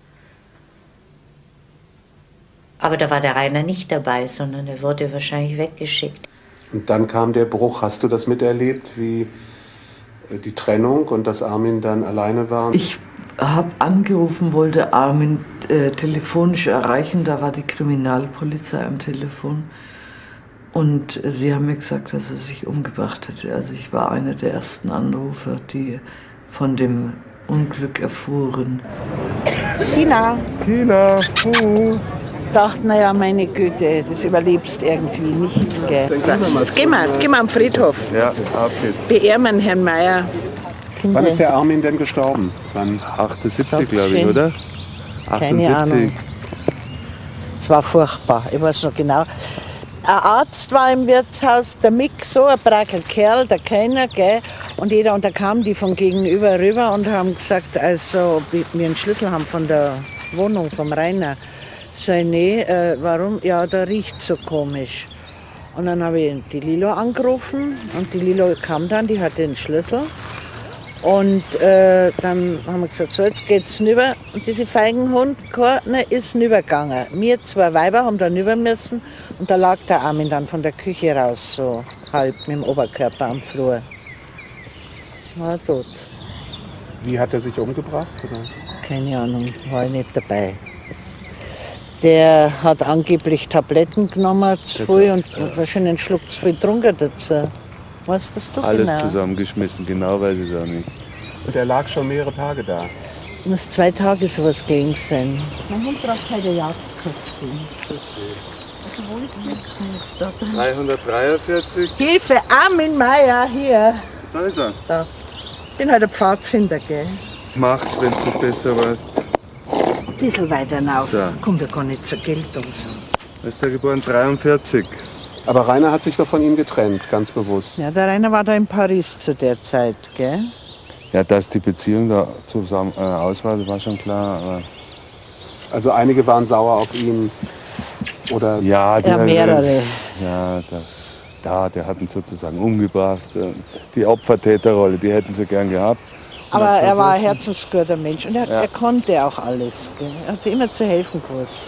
S7: Aber da war der Rainer nicht dabei, sondern er wurde wahrscheinlich weggeschickt.
S2: Und dann kam der Bruch. Hast du das miterlebt, wie die Trennung und dass Armin dann alleine war?
S6: Ich habe angerufen, wollte Armin äh, telefonisch erreichen. Da war die Kriminalpolizei am Telefon. Und äh, sie haben mir gesagt, dass er sich umgebracht hätte. Also ich war einer der ersten Anrufer, die von dem Unglück erfuhren.
S23: Tina.
S11: Tina. Uh.
S23: Ich dachte, naja, meine Güte, das überlebst irgendwie nicht. Gell. Jetzt gehen wir, jetzt gehen wir am Friedhof.
S11: Ja, auf geht's.
S23: Beehren Herrn Meier.
S2: Wann ist der Armin denn gestorben? Wann?
S11: achtundsiebzig, glaube ich, oder?
S23: Keine Ahnung. Es war furchtbar, ich weiß noch genau. Ein Arzt war im Wirtshaus, der Mick, so ein brackel Kerl, der Kellner, gell? Und jeder, und da kamen die von gegenüber rüber und haben gesagt, also, ob wir einen Schlüssel haben von der Wohnung vom Rainer. Sag ich, nee, äh, warum? Ja, da riecht so komisch. Und dann habe ich die Lilo angerufen und die Lilo kam dann, die hatte den Schlüssel. Und äh, dann haben wir gesagt, so, jetzt geht's rüber. Und diese Feigenhund ist rübergegangen. Wir zwei Weiber haben da rüber müssen. Und da lag der Armin dann von der Küche raus, so halb mit dem Oberkörper am Flur. War tot.
S2: Wie hat er sich umgebracht? Oder?
S23: Keine Ahnung, war ich nicht dabei. Der hat angeblich Tabletten genommen, zu viel, und wahrscheinlich einen Schluck zu viel getrunken dazu. Weißt das du
S11: Alles
S23: genau?
S11: zusammengeschmissen, genau weiß ich es auch nicht.
S2: Und er lag schon mehrere Tage da?
S23: Muss zwei Tage sowas gelegen sein. Mein Hund braucht keine Jagdkostüm.
S11: dreihundertdreiundvierzig.
S23: Hilfe, Armin Meier, hier.
S11: Da ist er.
S23: Da. Ich bin halt ein Pfadfinder, gell?
S11: Mach's, wenn du besser weißt.
S23: Ein bisschen weiter rauf.
S11: So.
S23: Kommt ja gar nicht zur Geltung.
S11: Er ist da geboren, dreiundvierzig.
S2: Aber Rainer hat sich doch von ihm getrennt, ganz bewusst.
S23: Ja, der Rainer war da in Paris zu der Zeit, gell?
S11: Ja, dass die Beziehung da zusammen äh, aus war, das war schon klar. Aber
S2: also einige waren sauer auf ihn, oder?
S11: Ja, die,
S23: ja mehrere.
S11: Ja, das, da, der hat ihn sozusagen umgebracht. Die Opfertäterrolle, die hätten sie gern gehabt.
S23: Aber er war ein herzensguter Mensch und er,
S11: Ja.
S23: er konnte auch alles, gell? Er hat sich immer zu helfen gewusst.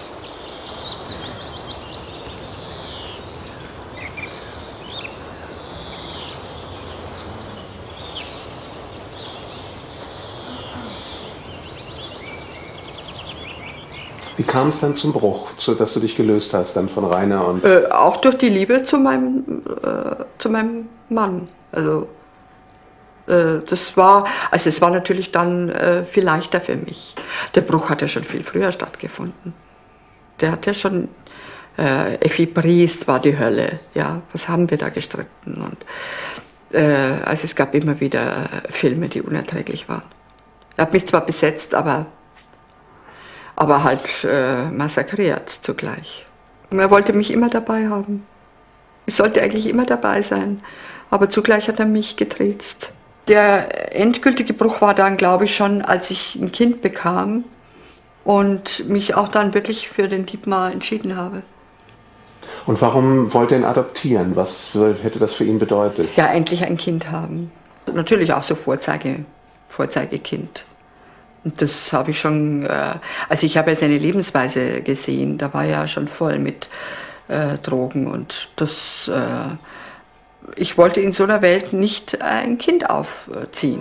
S2: Wie kam es dann zum Bruch, so dass du dich gelöst hast dann von Rainer? Und
S3: Äh, auch durch die Liebe zu meinem, äh, zu meinem Mann. Also äh, das war, also es war natürlich dann äh, viel leichter für mich. Der Bruch hat ja schon viel früher stattgefunden. Der hat ja schon, äh, Effi Briest war die Hölle. Ja, was haben wir da gestritten? Und äh, also es gab immer wieder Filme, die unerträglich waren. Er hat mich zwar besetzt, aber aber halt äh, massakriert zugleich. Und er wollte mich immer dabei haben. Ich sollte eigentlich immer dabei sein, aber zugleich hat er mich getriezt. Der endgültige Bruch war dann, glaube ich, schon, als ich ein Kind bekam und mich auch dann wirklich für den Dietmar entschieden habe.
S2: Und warum wollte er ihn adoptieren? Was hätte das für ihn bedeutet?
S3: Ja, endlich ein Kind haben. Natürlich auch so Vorzeige, Vorzeigekind. Und das habe ich schon, äh, also ich habe ja seine Lebensweise gesehen, da war er ja schon voll mit äh, Drogen und das, äh, ich wollte in so einer Welt nicht ein Kind aufziehen.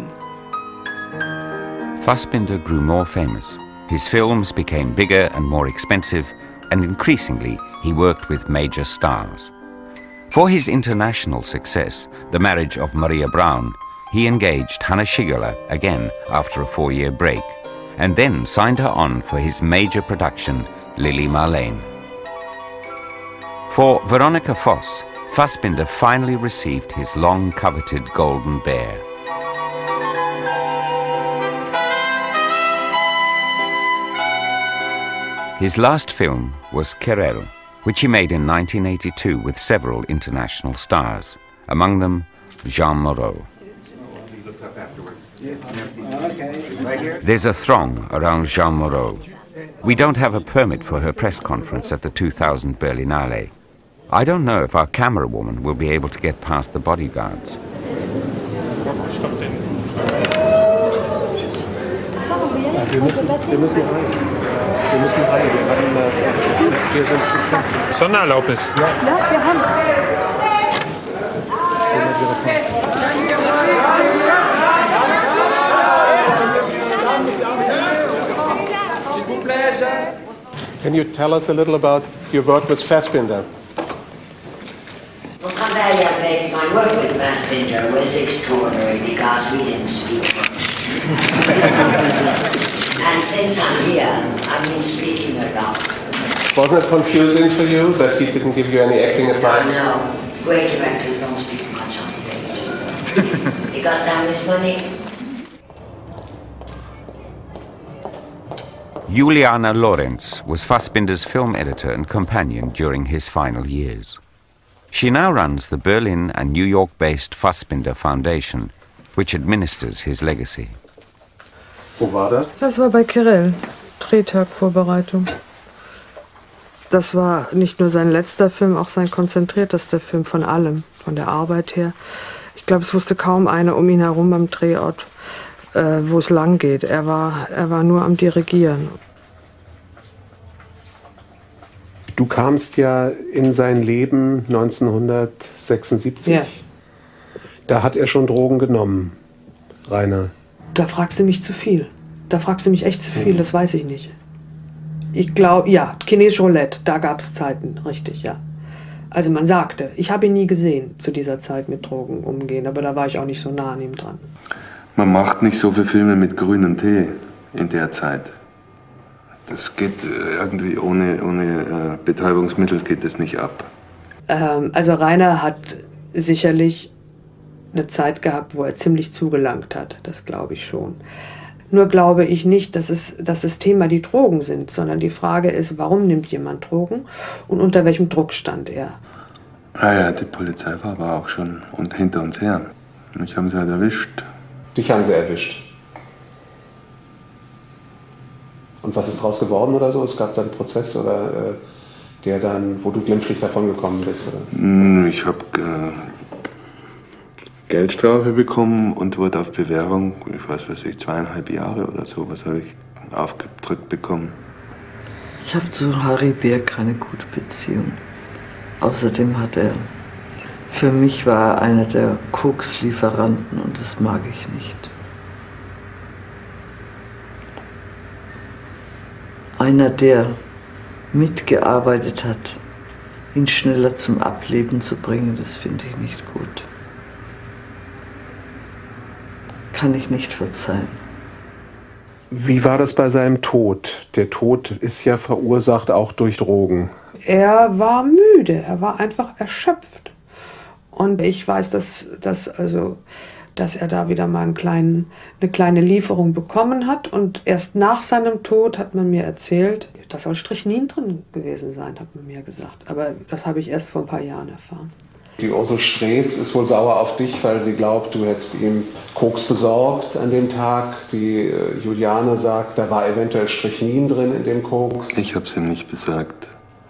S1: Fassbinder grew more famous. His films became bigger and more expensive, and increasingly he worked with major stars. For his international success, the marriage of Maria Braun, he engaged Hanna Schigala again after a four-year break, and then signed her on for his major production, Lili Marlene. For Veronica Voss, Fassbinder finally received his long-coveted Golden Bear. His last film was Querelle, which he made in nineteen eighty-two with several international stars, among them Jean Moreau. There's a throng around Jean Moreau. We don't have a permit for her press conference at the two thousand Berlinale. I don't know if our camera woman will be able to get past the bodyguards.
S2: Wir müssen, wir müssen rein. Wir müssen rein. Wir, haben, äh, wir sind
S8: Sondererlaubnis.
S2: Ja.
S10: Ja, wir haben.
S2: Can you tell us a little about your work with Fassbinder?
S5: Mon travail avec my work with Fassbinder was extraordinary because we didn't speak much. And since I'm here, I've been speaking a lot.
S2: Wasn't it confusing for you that he didn't give you any acting advice?
S5: No, great directors don't speak much on stage. Because time is money.
S1: Juliana Lorenz was Fassbinder's film editor and companion during his final years. She now runs the Berlin and New York-based Fassbinder Foundation, which administers his legacy.
S2: Wo war das?
S13: Das war bei Kirell, Drehtagvorbereitung. Das war nicht nur sein letzter Film, auch sein konzentriertester Film von allem, von der Arbeit her. Ich glaube, es wusste kaum einer um ihn herum am Drehort, äh, wo es lang geht. Er war, er war nur am Dirigieren.
S2: Du kamst ja in sein Leben neunzehnhundertsechsundsiebzig.
S13: Ja.
S2: Da hat er schon Drogen genommen, Rainer.
S13: Da fragst du mich zu viel. Da fragst du mich echt zu viel, das weiß ich nicht. Ich glaube, ja, Chinesisch Roulette, da gab es Zeiten, richtig, ja. Also man sagte, ich habe ihn nie gesehen zu dieser Zeit mit Drogen umgehen, aber da war ich auch nicht so nah an ihm dran.
S11: Man macht nicht so viele Filme mit grünem Tee in der Zeit. Das geht irgendwie ohne, ohne äh, Betäubungsmittel geht das nicht ab.
S13: Ähm, also Rainer hat sicherlich eine Zeit gehabt, wo er ziemlich zugelangt hat, das glaube ich schon. Nur glaube ich nicht, dass, es, dass das Thema die Drogen sind, sondern die Frage ist, warum nimmt jemand Drogen und unter welchem Druck stand er?
S11: Ah ja, die Polizei war aber auch schon und hinter uns her. Mich haben sie halt erwischt.
S2: Dich haben sie erwischt. Und was ist draus geworden oder so? Es gab dann einen Prozess, oder, äh, der dann, wo du glimpflich davon gekommen bist? Oder?
S11: Ich habe äh, Geldstrafe bekommen und wurde auf Bewährung, ich weiß was ich, zweieinhalb Jahre oder so, was habe ich aufgedrückt bekommen.
S15: Ich habe zu Harry Beer keine gute Beziehung. Außerdem hat er, für mich war er einer der Kokslieferanten und das mag ich nicht. Einer, der mitgearbeitet hat, ihn schneller zum Ableben zu bringen, das finde ich nicht gut. Kann ich nicht verzeihen.
S2: Wie war das bei seinem Tod? Der Tod ist ja verursacht auch durch Drogen.
S13: Er war müde, er war einfach erschöpft. Und ich weiß, dass, dass, also, dass er da wieder mal einen kleinen, eine kleine Lieferung bekommen hat. Und erst nach seinem Tod hat man mir erzählt, da soll Strychnin drin gewesen sein, hat man mir gesagt. Aber das habe ich erst vor ein paar Jahren erfahren.
S2: Die Ursel Streetz ist wohl sauer auf dich, weil sie glaubt, du hättest ihm Koks besorgt an dem Tag. Die äh, Juliane sagt, da war eventuell Strychnin drin in dem Koks.
S11: Ich habe es ihm nicht besorgt.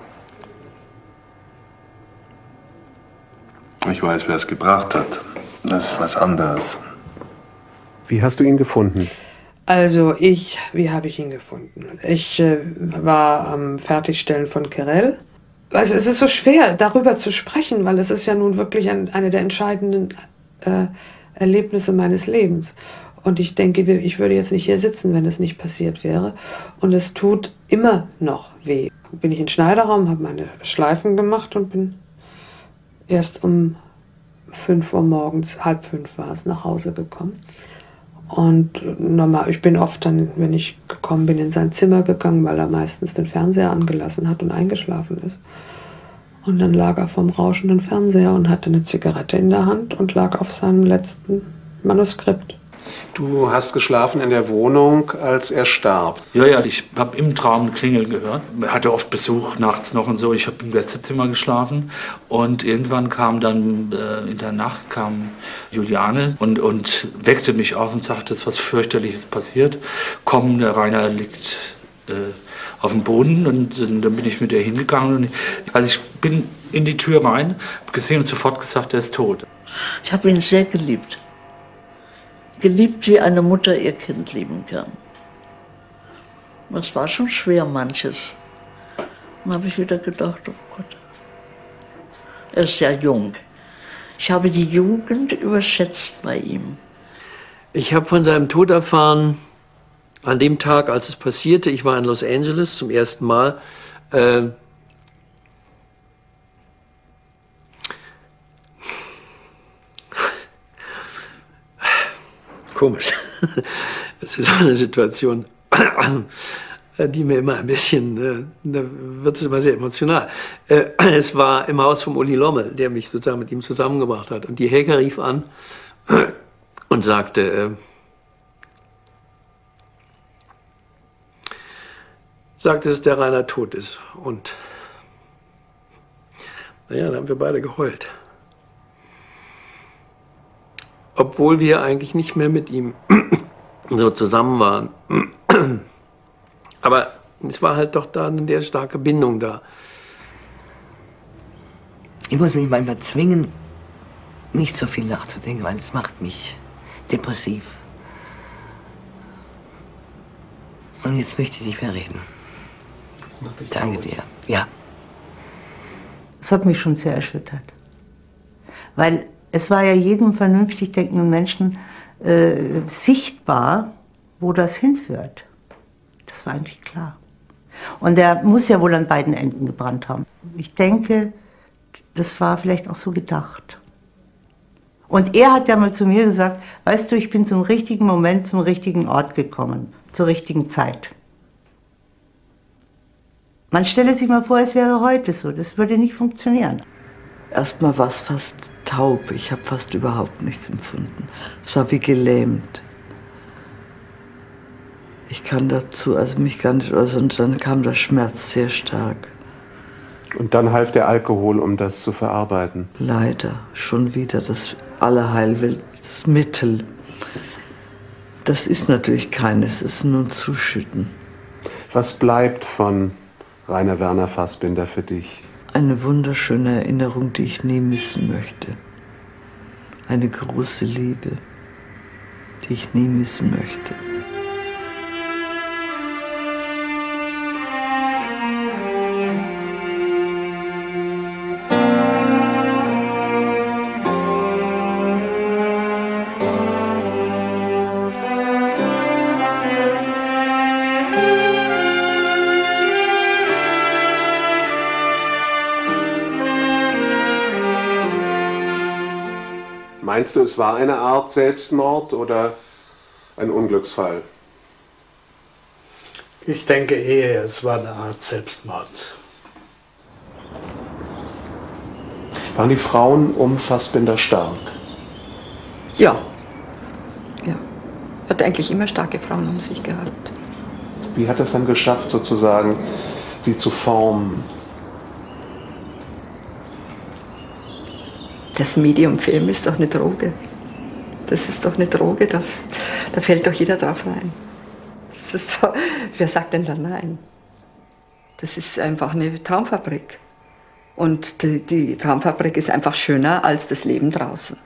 S11: Ich weiß, wer es gebracht hat. Das ist was anderes.
S2: Wie hast du ihn gefunden?
S13: Also ich, wie habe ich ihn gefunden? Ich äh, war am Fertigstellen von Kirell. Also es ist so schwer, darüber zu sprechen, weil es ist ja nun wirklich ein, eine der entscheidenden äh, Erlebnisse meines Lebens. Und ich denke, ich würde jetzt nicht hier sitzen, wenn es nicht passiert wäre. Und es tut immer noch weh. Bin ich in den Schneiderraum, habe meine Schleifen gemacht und bin erst um fünf Uhr morgens, halb fünf war es, nach Hause gekommen. Und normal, ich bin oft dann, wenn ich gekommen bin, in sein Zimmer gegangen, weil er meistens den Fernseher angelassen hat und eingeschlafen ist. Und dann lag er vorm rauschenden Fernseher und hatte eine Zigarette in der Hand und lag auf seinem letzten Manuskript.
S2: Du hast geschlafen in der Wohnung, als er starb.
S8: Ja, ja, ich habe im Traum Klingeln gehört. Er hatte oft Besuch nachts noch und so. Ich habe im Gästezimmer geschlafen und irgendwann kam dann äh, in der Nacht kam Juliane und, und weckte mich auf und sagte, es ist was fürchterliches passiert. Komm, der Rainer liegt äh, auf dem Boden und, und dann bin ich mit ihr hingegangen. Und ich, also ich bin in die Tür rein, habe gesehen und sofort gesagt, er ist tot.
S22: Ich habe ihn sehr geliebt. Geliebt, wie eine Mutter ihr Kind lieben kann. Das war schon schwer, manches. Dann habe ich wieder gedacht, oh Gott, er ist ja jung. Ich habe die Jugend überschätzt bei ihm.
S14: Ich habe von seinem Tod erfahren, an dem Tag, als es passierte. Ich war in Los Angeles zum ersten Mal. Äh, Komisch. Das ist eine Situation, die mir immer ein bisschen, da wird es immer sehr emotional. Es war im Haus von Uli Lommel, der mich sozusagen mit ihm zusammengebracht hat. Und die Helga rief an und sagte, sagte, dass der Rainer tot ist. Und Naja, dann haben wir beide geheult. Obwohl wir eigentlich nicht mehr mit ihm so zusammen waren. Aber es war halt doch da eine sehr starke Bindung da.
S4: Ich muss mich manchmal zwingen, nicht so viel nachzudenken, weil es macht mich depressiv. Und jetzt möchte ich nicht mehr reden.
S16: Das macht dich
S4: Danke dir. Ja.
S16: Das hat mich schon sehr erschüttert. Weil es war ja jedem vernünftig denkenden Menschen äh, sichtbar, wo das hinführt. Das war eigentlich klar. Und er muss ja wohl an beiden Enden gebrannt haben. Ich denke, das war vielleicht auch so gedacht. Und er hat ja mal zu mir gesagt, weißt du, ich bin zum richtigen Moment, zum richtigen Ort gekommen, zur richtigen Zeit. Man stelle sich mal vor, es wäre heute so, das würde nicht funktionieren.
S15: Erstmal war es fast taub, ich habe fast überhaupt nichts empfunden. Es war wie gelähmt. Ich kann dazu also mich gar nicht äußern, und dann kam der Schmerz sehr stark.
S2: Und dann half der Alkohol, um das zu verarbeiten?
S15: Leider, schon wieder das Allerheilmittel. Das ist natürlich keines, es ist nur ein Zuschütten.
S2: Was bleibt von Rainer Werner Fassbinder für dich?
S15: Eine wunderschöne Erinnerung, die ich nie missen möchte. Eine große Liebe, die ich nie missen möchte.
S2: Meinst du, es war eine Art Selbstmord oder ein Unglücksfall?
S17: Ich denke eher, es war eine Art Selbstmord.
S2: Waren die Frauen um Fassbinder stark?
S3: Ja. Ja. Er hat eigentlich immer starke Frauen um sich gehabt.
S2: Wie hat er es dann geschafft, sozusagen, sie zu formen?
S3: Das Medium Film ist doch eine Droge. Das ist doch eine Droge, da, da fällt doch jeder drauf rein. Das ist doch, wer sagt denn da nein? Das ist einfach eine Traumfabrik. Und die, die Traumfabrik ist einfach schöner als das Leben draußen.